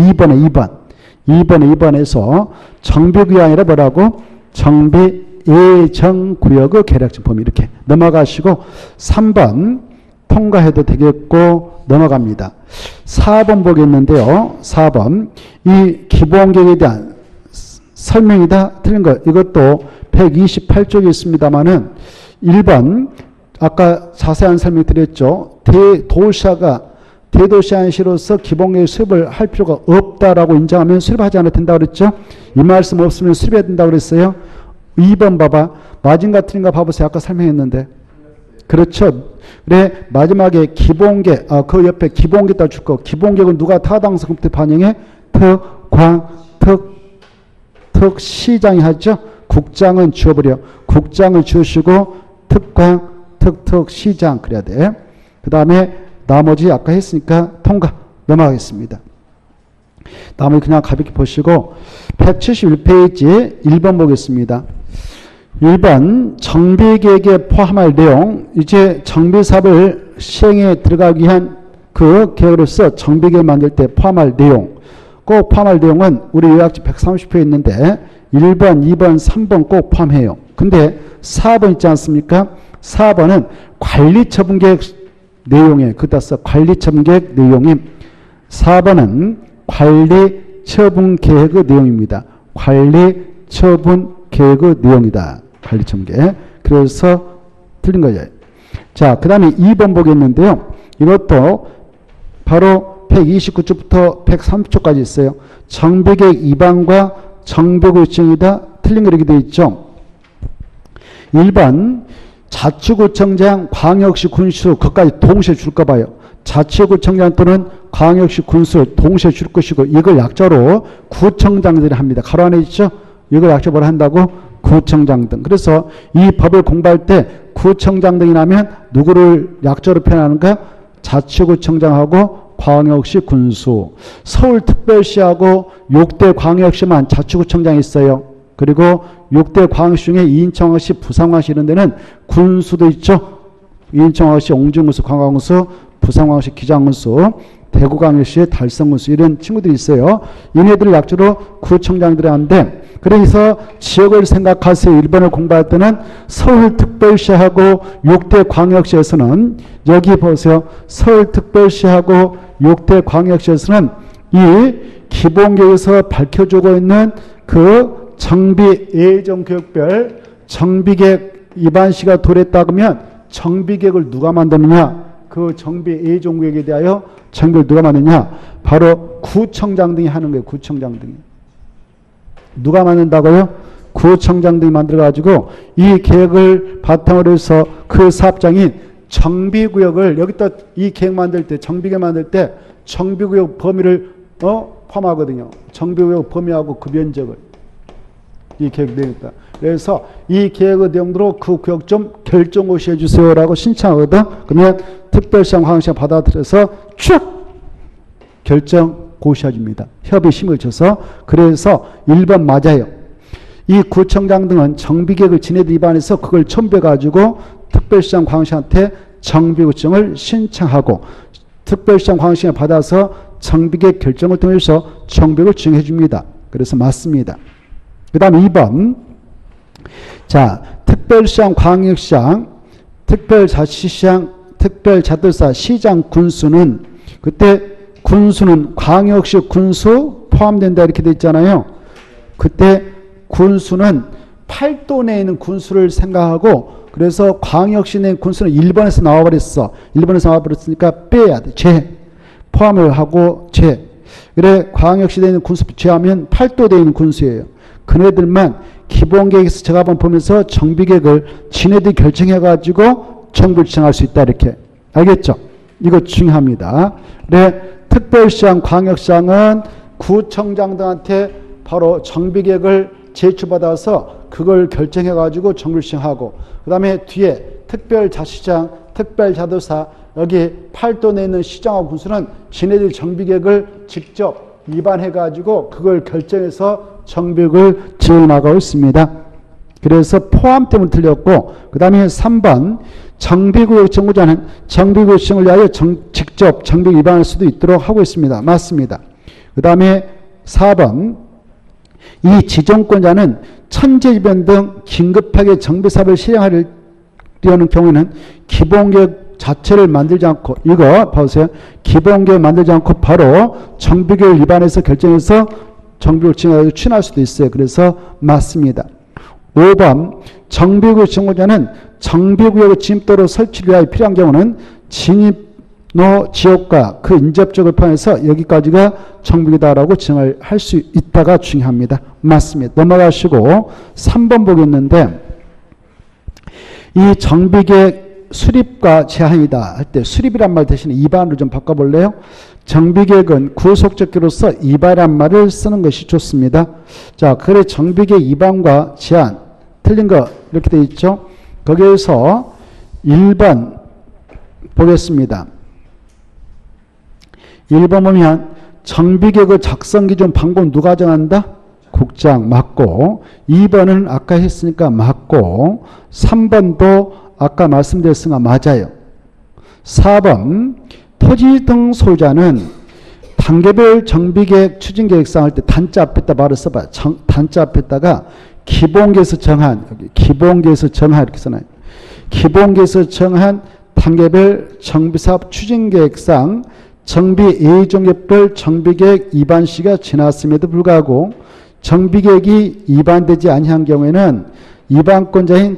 2번에서 정비구역이 아니라 뭐라고? 정비 예정구역의 계략적 범위 이렇게 넘어가시고 3번 통과해도 되겠고 넘어갑니다. 4번 보겠는데요. 4번 이 기본계획에 대한 설명이 다 틀린 거. 이것도 128쪽에 있습니다만은 1번 아까 자세한 설명 드렸죠. 대도시안시로서 기본계획 수립을 할 필요가 없다라고 인정하면 수립하지 않아도 된다고 그랬죠. 이 말씀 없으면 수립해야 된다고 그랬어요. 2번 봐봐. 맞은가 틀린가 봐보세요. 아까 설명했는데. 그렇죠. 그래, 마지막에 기본계, 그 옆에 기본계다 줄 거. 기본계는 누가 타당성부터 반영해? 특, 광, 특, 시장이 하죠. 국장은 지워버려. 국장을 지우시고, 특광, 특, 시장. 그래야 돼. 그 다음에 나머지 아까 했으니까 통과. 넘어가겠습니다. 나머지 그냥 가볍게 보시고, 171페이지 1번 보겠습니다. 1번 정비계획에 포함할 내용, 이제 정비사업을 시행에 들어가기 위한 그 계획으로서 정비계획을 만들 때 포함할 내용, 꼭 포함할 내용은 우리 요약지 130표에 있는데 1번, 2번, 3번 꼭 포함해요. 근데 4번 있지 않습니까? 4번은 관리처분계획 내용에, 그다 써 관리처분계획 내용이 4번은 관리처분계획의 내용입니다. 관리처분계획의 내용이다. 관리처분계획. 그래서 틀린 거죠. 자, 그 다음에 2번 보겠는데요. 이것도 바로 129초부터 130초까지 있어요. 정비계획 위반과 정비구 요청이다. 틀린 거 이렇게 되어 있죠. 1번 자치구청장, 광역시 군수 그것까지 동시에 줄까 봐요. 자치구청장 또는 광역시 군수 동시에 줄 것이고, 이걸 약자로 구청장들이 합니다. 가로 안에 있죠. 이걸 약자로 한다고 구청장 등. 그래서 이 법을 공부할 때 구청장 등이 나면 누구를 약자로 표현하는가? 자치구청장하고 광역시 군수. 서울특별시하고 6대 광역시만 자치구청장이 있어요. 그리고 6대 광역시 중에 인천광역시, 부산광역시 이런 데는 군수도 있죠. 인천광역시 옹진군수, 광화군수, 부산광역시 기장군수, 대구광역시 달성군수 이런 친구들이 있어요. 얘네들을 약자로 구청장들이 하는데, 그래서 지역을 생각하세요. 1번을 공부할 때는 서울특별시하고 6대 광역시에서는, 여기 보세요. 서울특별시하고 6대 광역시에서는 이 기본계획에서 밝혀주고 있는 그 정비 예정교육별 정비계획 위반시가 도래했다 그러면 정비계획을 누가 만드느냐? 그 정비 예정계획에 대하여 정비를 누가 만드냐? 바로 구청장 등이 하는 거예요. 구청장 등이. 누가 만든다고요? 구청장 등이 만들어가지고 이 계획을 바탕으로 해서 그 사업장이 정비구역을, 여기다 이 계획 만들 때, 정비계획 만들 때 정비구역 범위를 포함하거든요. 정비구역 범위하고 그 면적을. 이 계획 내용이다. 그래서 이 계획의 내용대로 그 구역 좀 결정 고시해 주세요라고 신청하거든. 그러면 특별시장, 광역시가 받아들여서 쭉 결정 고시해 줍니다. 협의 심을 줘서. 그래서 1번 맞아요. 이 구청장 등은 정비계획을 지네들 위반해서 그걸 첨부해가지고 특별시장, 광역시한테 정비구청을 신청하고 특별시장, 광역시가 받아서 정비계획 결정을 통해서 정비를 진행해 줍니다. 그래서 맞습니다. 그 다음 2번. 자, 특별시장, 광역시장, 특별자치시장, 특별자들사, 시장, 군수는, 그때 군수는 광역시 군수 포함된다 이렇게 돼 있잖아요. 그때 군수는 8도 내에 있는 군수를 생각하고, 그래서 광역시 내 군수는 1번에서 나와버렸어. 1번에서 나와버렸으니까 빼야 돼. 제 포함을 하고 제. 그래, 광역시 내에 있는 군수 제하면 8도 내에 있는 군수예요. 그네들만 기본계획에서 제가 한번 보면서 정비계획을 지네들이 결정해가지고 정부를 지정할 수 있다 이렇게. 알겠죠? 이거 중요합니다. 네, 특별시장, 광역시장은 구청장 등한테 바로 정비계획을 제출받아서 그걸 결정해가지고 정부를 지정하고, 그 다음에 뒤에 특별자치장, 특별자도사, 여기 8도 내에 있는 시장하고 군수는 지네들 정비계획을 직접 위반해가지고 그걸 결정해서 정비계획을 지어나가고 있습니다. 그래서 포함 때문에 틀렸고, 그 다음에 3번 정비구역 정부자는 정비구역 지정을 위하여 직접 정비계획 위반할 수도 있도록 하고 있습니다. 맞습니다. 그 다음에 4번 이 지정권자는 천재지변 등 긴급하게 정비사업을 실행하려는 경우에는 기본계획 자체를 만들지 않고, 이거 보세요. 기본계획 만들지 않고 바로 정비계획 위반해서 결정해서 정비계획 지정하여 추진할 수도 있어요. 그래서 맞습니다. 5번 정비구역 지정권자는 정비구역의 진입도로 설치를 위하여 필요한 경우는 진입 너 지역과 그 인접적을 포함해서 여기까지가 정비계다라고 증을 할 수 있다가 중요합니다. 맞습니다. 넘어가시고 3번 보겠는데 이 정비계획 수립과 제한이다 할 때 수립이란 말 대신에 입안으로 좀 바꿔볼래요? 정비계획은 구속적기로서 입안이란 말을 쓰는 것이 좋습니다. 자, 그래 정비계획 입안과 제한 틀린 거 이렇게 돼 있죠. 거기에서 1번 보겠습니다. 1번 보면 정비계획의 작성기준 방법 누가 정한다? 국장 맞고 2번은 아까 했으니까 맞고 3번도 아까 말씀드렸으니까 맞아요. 4번 토지 등 소유자는 단계별 정비계획 추진계획상 할 때 단자 앞에다 말을 써봐요. 단자 앞에다가 기본계에서 정한 여기 기본계에서 정한 이렇게 써놔요. 기본계에서 정한 단계별 정비사업 추진계획상 정비 예정계별 정비계획 위반 시기가 지났음에도 불구하고 정비계획이 위반되지 아니한 경우에는 위반권자인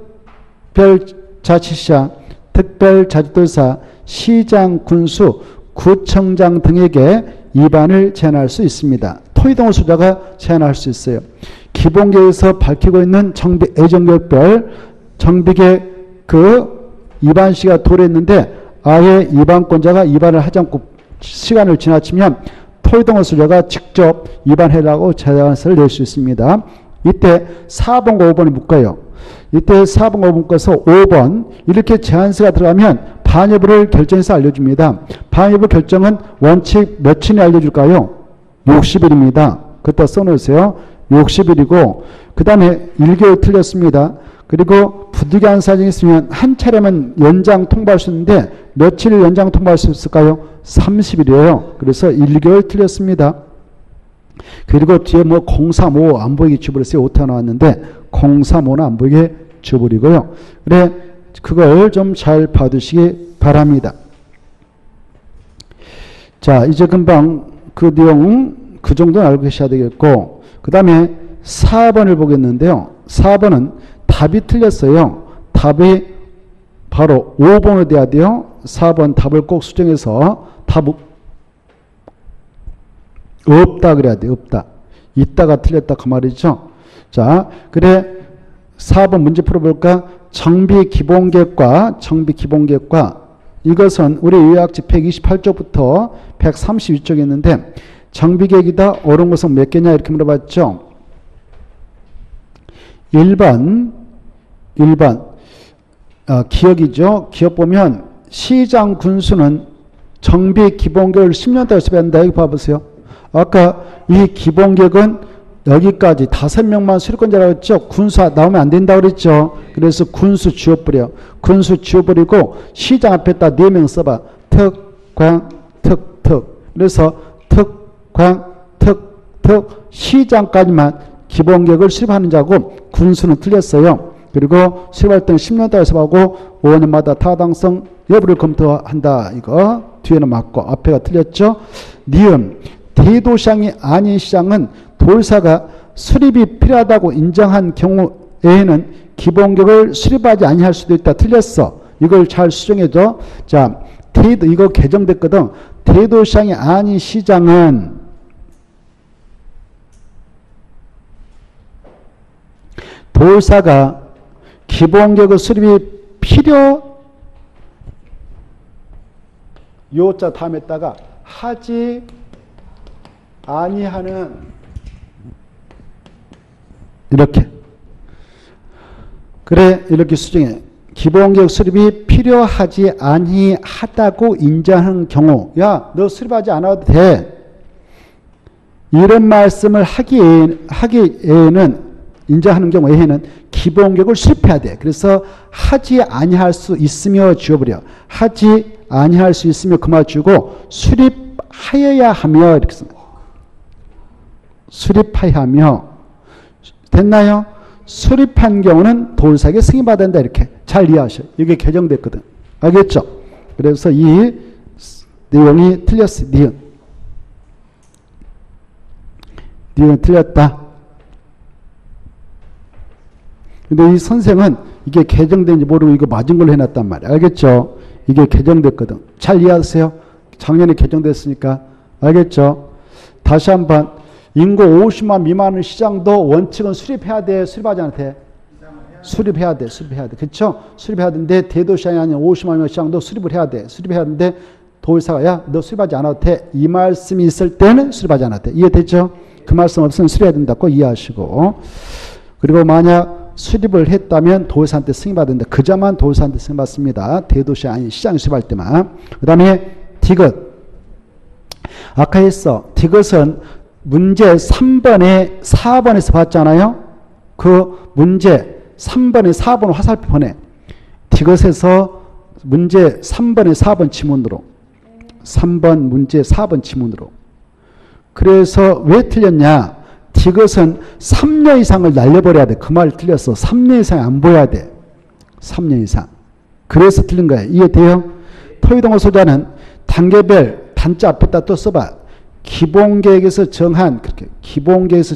특별자치시장, 특별자치도사, 시장, 군수, 구청장 등에게 위반을 제한할 수 있습니다. 토지등록 소유자가 제한할 수 있어요. 기본계획에서 밝히고 있는 정비 예정계획별 정비계획 그 위반 시기가 도래했는데 아예 위반권자가 위반을 하지 않고 시간을 지나치면 토지등록 소유자가 직접 위반해라고 제한서를 낼 수 있습니다. 이때 4번과 5번이 묶어요. 이때 4번과 5번 묶어서 5번 이렇게 제한서가 들어가면 반여부를 결정해서 알려줍니다. 반여부 결정은 원칙 며칠에 알려줄까요? 60일입니다. 그때 써놓으세요. 60일이고 그 다음에 1개월 틀렸습니다. 그리고 부득이한 사정이 있으면 한 차례만 연장 통보할 수 있는데 며칠을 연장 통보할 수 있을까요? 30일이에요. 그래서 1개월 틀렸습니다. 그리고 뒤에 뭐 035 안 보이게 지워버렸어요. 오타 나왔는데 035는 안 보이게 지워버리고요. 그래 그걸 좀 잘 봐두시기 바랍니다. 자 이제 금방 그 내용 그 정도는 알고 계셔야 되겠고 그 다음에 4번을 보겠는데요. 4번은 답이 틀렸어요. 답이 바로 5번으로 돼야 돼요. 4번 답을 꼭 수정해서 답 없다 그래야 돼. 없다. 있다가 틀렸다 그 말이죠. 자, 그래 4번 문제 풀어볼까? 정비기본계획과 정비기본계획과 이것은 우리 요약지 128쪽부터 132쪽에 있는데 정비계획이다 옳은 것은 몇 개냐 이렇게 물어봤죠. 1번 기억이죠. 기억 보면 시장 군수는 정비 기본계획을 10년 동안 수립한다. 여기 봐보세요. 아까 이 기본계획은 여기까지 5명만 수립권자라고 했죠. 군수 나오면 안 된다고 그랬죠. 그래서 군수 지워버려. 군수 지워버리고 시장 앞에다 4명 써봐. 특, 광, 특, 특. 그래서 특, 광, 특, 특 시장까지만 기본계획을 수립하는 자고 군수는 틀렸어요. 그리고 수립할 때는 10년 동안 수립하고 5년마다 타당성 여부를 검토한다. 이거 뒤에는 맞고 앞에가 틀렸죠. 니은 대도시장이 아닌 시장은 도지사가 수립이 필요하다고 인정한 경우에는 기본계획을 수립하지 아니할 수도 있다. 틀렸어. 이걸 잘 수정해줘. 자, 이거 개정됐거든. 대도시장이 아닌 시장은 도지사가 기본계획 수립이 요자 다음에다가 하지 아니하는 이렇게 그래 이렇게 수정해. 기본계획 수립이 필요하지 아니하다고 인정하는 경우 야 너 수립하지 않아도 돼. 이런 말씀을 하기에는 인정하는 경우에는 기본계획을 수립해야 돼. 그래서 하지 아니할 수 있으며 지워버려. 하지 아니할 수 있으며 그만 주고 수립하여야 하며 이렇게 씁니다. 수립하여야 하며 됐나요? 수립한 경우는 도지사에게 승인받아야 된다. 이렇게 잘 이해하셔요. 이게 개정됐거든. 알겠죠? 그래서 이 내용이 틀렸어요. 니은 틀렸다. 근데 이 선생은 이게 개정된지 모르고 이거 맞은 걸로 해놨단 말이야. 알겠죠? 이게 개정됐거든. 잘 이해하세요? 작년에 개정됐으니까. 알겠죠? 다시 한번 인구 50만 미만의 시장도 원칙은 수립해야 돼? 수립하지 않아도 돼? 수립해야 돼. 수립해야 돼. 그렇죠? 수립해야 되는데 대도시장이 아닌 50만 미만 시장도 수립을 해야 돼. 수립해야 되는데 도의사가 야, 너 수립하지 않아도 돼. 이 말씀이 있을 때는 수립하지 않아도 돼. 이해됐죠? 그 말씀 없으면 수립해야 된다고 이해하시고. 그리고 만약 수립을 했다면 도의사한테 승인받는다. 그자만 도의사한테 승인받습니다. 대도시 아닌 시장 수립할 때만. 그 다음에 디귿. 아까 했어. 디귿은 문제 3번에 4번에서 봤잖아요. 그 문제 3번에 4번 화살표 보내. 디귿에서 문제 3번에 4번 지문으로. 3번 문제 4번 지문으로. 그래서 왜 틀렸냐? 디귿은 3년 이상을 날려버려야 돼. 그 말 틀렸어. 3년 이상 안 보여야 돼. 3년 이상. 그래서 틀린 거야. 이해돼요? 토의동호 소자는 단계별 단자 앞에다 또 써봐. 기본계획에서 정한, 그렇게 기본계획에서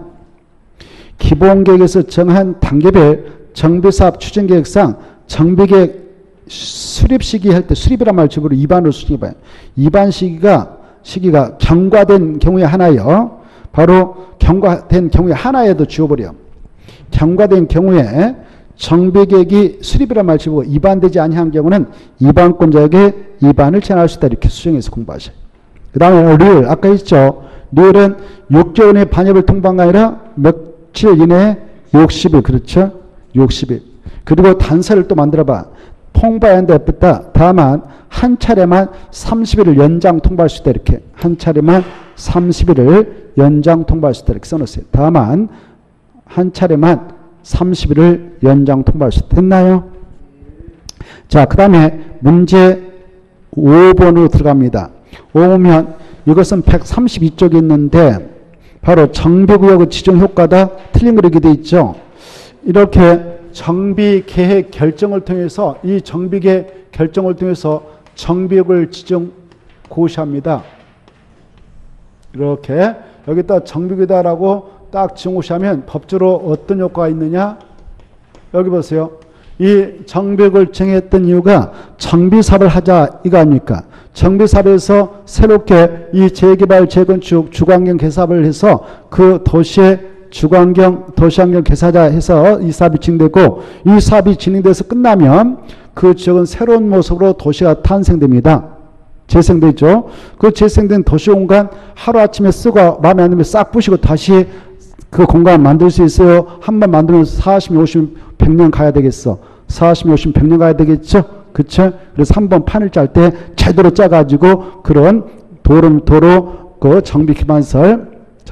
정한 단계별 정비사업 추진계획상 정비계획 수립 시기 할 때 수립이란 말 주부로 2반으로 수립해봐요. 2반 시기가 경과된 경우에 하나요. 바로 경과된 경우에 하나에도 지워버려. 경과된 경우에 정비계획이 수립이란 말 주부고 2반되지 아니한 경우는 2반권자에게 2반을 제한할 수 있다. 이렇게 수정해서 공부하셔요. 그 다음에 률, 아까 했죠. 률은 6개월 이내 반협을 통보한 게 아니라 며칠 이내에 60일, 그렇죠? 60일. 그리고 단서를 또 만들어봐. 통보해야 한다 했다. 다만 한 차례만 30일을 연장 통보할 수 있다. 이렇게. 한 차례만 30일을 연장 통보할 수 있다. 이렇게 써놓으세요. 다만 한 차례만 30일을 연장 통보할 수 있다. 됐나요? 자, 그 다음에 문제 5번으로 들어갑니다. 5면 이것은 132쪽에 있는데 바로 정비구역의 지정 효과다. 틀린 거 이렇게 돼 있죠. 이렇게 정비계획 결정을 통해서 이 정비계획 결정을 통해서 정비구역을 지정 고시합니다. 이렇게 여기다 정비구역이다라고 딱 지정고시하면 법적으로 어떤 효과가 있느냐? 여기 보세요. 이 정비구역을 정했던 이유가 정비사업을 하자 이거 아닙니까? 정비사업에서 새롭게 이 재개발, 재건축, 주거환경 개사업을 해서 그 도시의 주거환경, 도시환경 개사자 해서 이 사업이 진행되고 이 사업이 진행돼서 끝나면 그 지역은 새로운 모습으로 도시가 탄생됩니다. 재생되죠. 그 재생된 도시 공간 하루아침에 쓰고 마음에 안 들면 싹 부시고 다시 그 공간 만들 수 있어요. 한 번 만들면 40년, 50년, 100년 가야 되겠어. 40년, 50년, 100년 가야 되겠죠. 그쵸? 그래서 한 번 판을 짤 때 제대로 짜가지고 그런 도로, 그 정비기반설,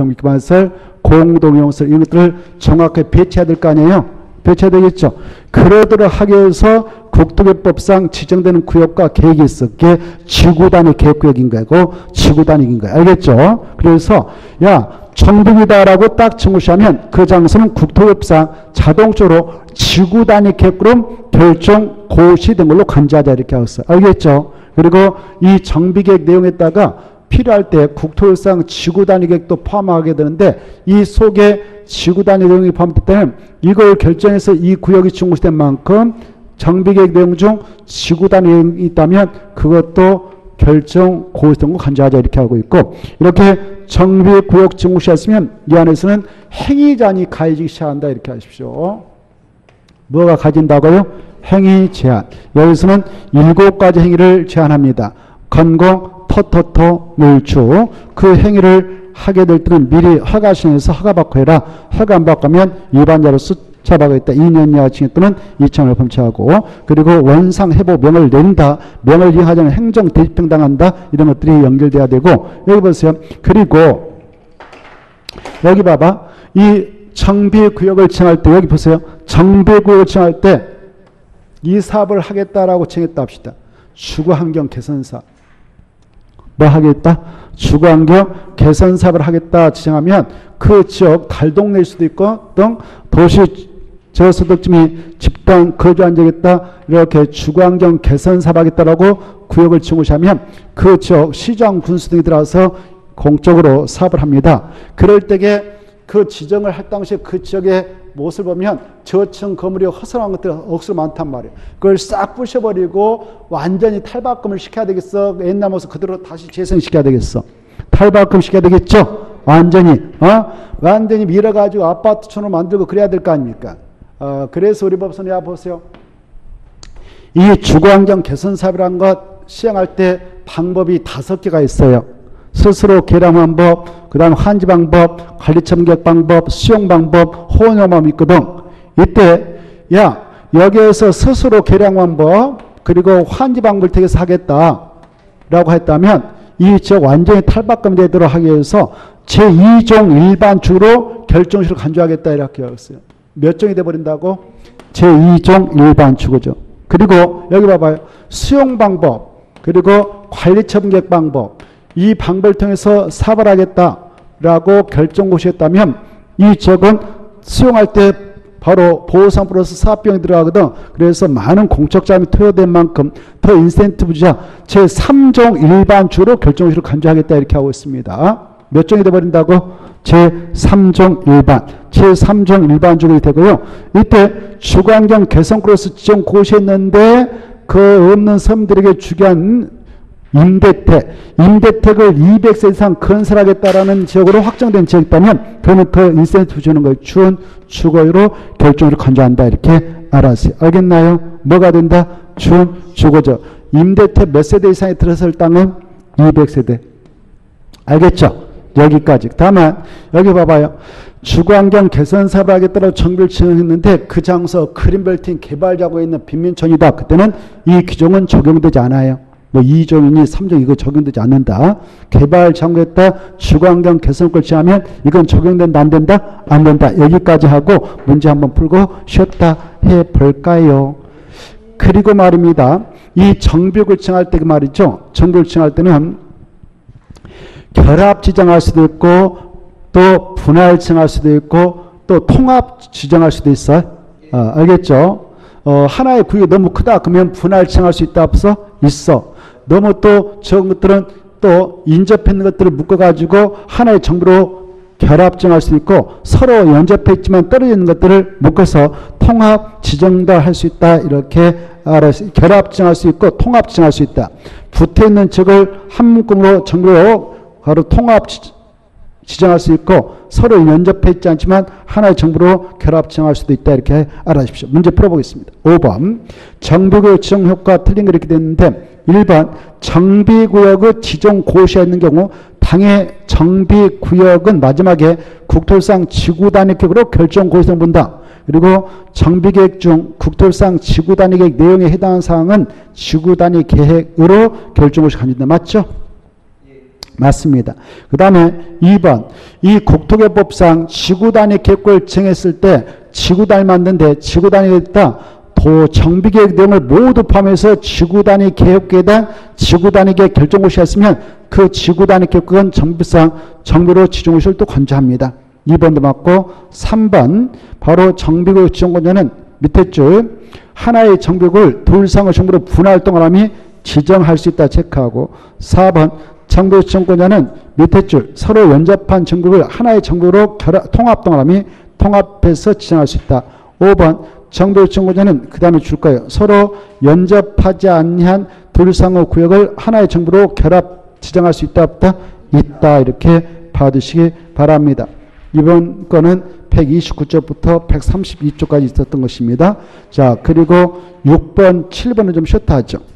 공동용설 이런 것들을 정확하게 배치해야 될 거 아니에요? 배치해야 되겠죠. 그러도록 하기 위해서 국토개법상 지정되는 구역과 계획이 있어. 그게 지구단위 계획구역인 거고 지구단위인 거예요. 알겠죠? 그래서 야 정비이다라고 딱 정시하면 그 장소는 국토개법상 자동적으로 지구단위 계획구로 결정 고시된 걸로 간주하자 이렇게 하고 있어요. 알겠죠? 그리고 이 정비계획 내용에다가 필요할 때 국토유상 지구단위 계획도 포함하게 되는데 이 속에 지구단위 내용이 포함됐다면 이걸 결정해서 이 구역이 지정고시된 만큼 정비계획 내용 중 지구단위 내용이 있다면 그것도 결정 고시된 거 간주하자 이렇게 하고 있고 이렇게 정비구역 지정고시했으면 이 안에서는 행위제한이 가해지기 시작한다 이렇게 하십시오. 뭐가 가진다고요? 행위 제한. 여기서는 7가지 행위를 제한합니다. 건공, 터터터, 물주. 그 행위를 하게 될 때는 미리 허가 신청해서 허가받고 해라. 허가 안 받고 하면 위반자로서 처벌하겠다. 2년 이하 징역 또는 2,000원을 범죄하고 그리고 원상 해보 명을 내린다. 명을 이행하지 않으면 행정 대집행당한다. 이런 것들이 연결돼야 되고 여기 보세요. 그리고 여기 봐봐. 이 정비구역을 정할 때 여기 보세요. 정비구역을 정할 때 이 사업을 하겠다라고 정했다 합시다. 주거환경 개선사업. 뭐 하겠다? 주거환경 개선 사업을 하겠다 지정하면 그 지역 달동네일 수도 있고 또 도시 저소득층이 집단 거주한 적이겠다 이렇게 주거환경 개선 사업 하겠다라고 구역을 지정하면 그 지역 시장 군수 등이 들어와서 공적으로 사업을 합니다. 그럴 때에 그 지정을 할 당시에 그 지역에 못을 보면 저층 건물이 허술한 것들이 억수로 많단 말이에요. 그걸 싹 부셔버리고 완전히 탈바꿈을 시켜야 되겠어? 옛날 모습 그대로 다시 재생시켜야 되겠어? 탈바꿈 시켜야 되겠죠? 완전히 완전히 밀어가지고 아파트촌을 만들고 그래야 될 거 아닙니까? 그래서 우리 법선이 보세요. 이 주거환경 개선 사업이라는 것 시행할 때 방법이 5개가 있어요. 스스로 계량 방법, 그 다음 환지 방법, 관리 첨격 방법, 수용 방법, 호언 방법이 있거든. 이때 여기에서 스스로 계량 방법 그리고 환지 방법을 택해서 하겠다라고 했다면 이 지역 완전히 탈바꿈 되도록 하기 위해서 제2종 일반축으로 결정식을 간주하겠다 이렇게 했어요. 몇 종이 돼버린다고? 제2종 일반축이죠. 그리고 여기 봐봐요. 수용 방법 그리고 관리 첨격 방법 이 방법을 통해서 사업을 하겠다라고 결정고시했다면 이 지역은 수용할 때 바로 보호상 플러스 사업비용이 들어가거든. 그래서 많은 공적 자금이 투여된 만큼 더 인센티브 주자 제3종 일반주로 결정고시를 간주하겠다 이렇게 하고 있습니다. 몇 종이 돼버린다고? 제3종 일반. 제3종 일반주로 되고요. 이때 주거환경 개선 코스 지정 고시했는데 그 없는 섬들에게 주기한 임대택을 200세 이상 건설하겠다라는 지역으로 확정된 지역이 있다면 그러면 더 인센티브 주는 거예요. 준 주거로 결정으로 간주한다 이렇게 알아주세요. 알겠나요? 뭐가 된다? 준 주거죠. 임대택 몇 세대 이상이 들어설 땅은 200세대. 알겠죠? 여기까지. 다만 여기 봐봐요. 주거환경 개선 사업을 하겠다고 정비를 진행했는데 그 장소 그린벨팅 개발자고 있는 빈민촌이다. 그때는 이 규정은 적용되지 않아요. 뭐 2종이니 3종 이거 적용되지 않는다. 개발 장고했다. 주거환경 개선을 취하면 이건 적용된다 안 된다? 안 된다. 여기까지 하고 문제 한번 풀고 쉬었다 해볼까요? 그리고 말입니다. 이 정비구역을 지정할 때 그 말이죠. 정비구역을 지정할 때는 결합 지정할 수도 있고 또 분할 지정할 수도 있고 또 통합 지정할 수도 있어요. 알겠죠? 하나의 구역이 너무 크다 그러면 분할 지정할 수 있다 없어? 있어. 너무 또 적은 것들은 또 인접해 있는 것들을 묶어가지고 하나의 정보로 결합 지정할 수 있고 서로 연접해 있지만 떨어져 있는 것들을 묶어서 통합 지정도 할 수 있다. 이렇게 알아서 결합 지정할 수 있고 통합 지정할 수 있다. 붙어 있는 적을 한 묶음으로 정보로 바로 통합 지정할 수 있고 서로 연접해 있지 않지만 하나의 정보로 결합 지정할 수도 있다. 이렇게 알아주십시오. 문제 풀어보겠습니다. 5번 정비구역 지정 효과 틀린 거 이렇게 됐는데 1번 정비구역의 지정 고시에 있는 경우 당해 정비구역은 마지막에 국토상 지구단위계획으로 결정 고시를 본다. 그리고 정비계획 중 국토상 지구단위계획 내용에 해당하는 사항은 지구단위계획으로 결정 고시 간주된다. 맞죠? 맞습니다. 그 다음에 2번 이 국토개법상 지구단위 계획을 정했을 때 지구단위 만드는데 지구단위가 있다. 도 정비계획 내용을 모두 포함해서 지구단위 계획에 대한 지구단위 계획 결정고시였으면 그 지구단위 계획은 정비상 정비로 지정고시를 또 간주합니다. 2번도 맞고 3번 바로 정비구역 지정권자는 밑에 줄 하나의 정비구역을 둘 이상의 정비로 분할 동그라미 지정할 수 있다 체크하고 4번 정비구역 지정권자는 밑에 줄 서로 연접한 정비구역을 하나의 정비구역으로 통합 동그라미 통합해서 지정할 수 있다. 5번 정비구역 지정권자는 그 다음에 줄 거예요. 서로 연접하지 않는 둘 이상의 구역을 하나의 정비로 결합 지정할 수 있다 없다? 있다. 이렇게 봐두시기 바랍니다. 이번 거는 129쪽부터 132쪽까지 있었던 것입니다. 자, 그리고 6번, 7번은 좀 쉬었다 하죠.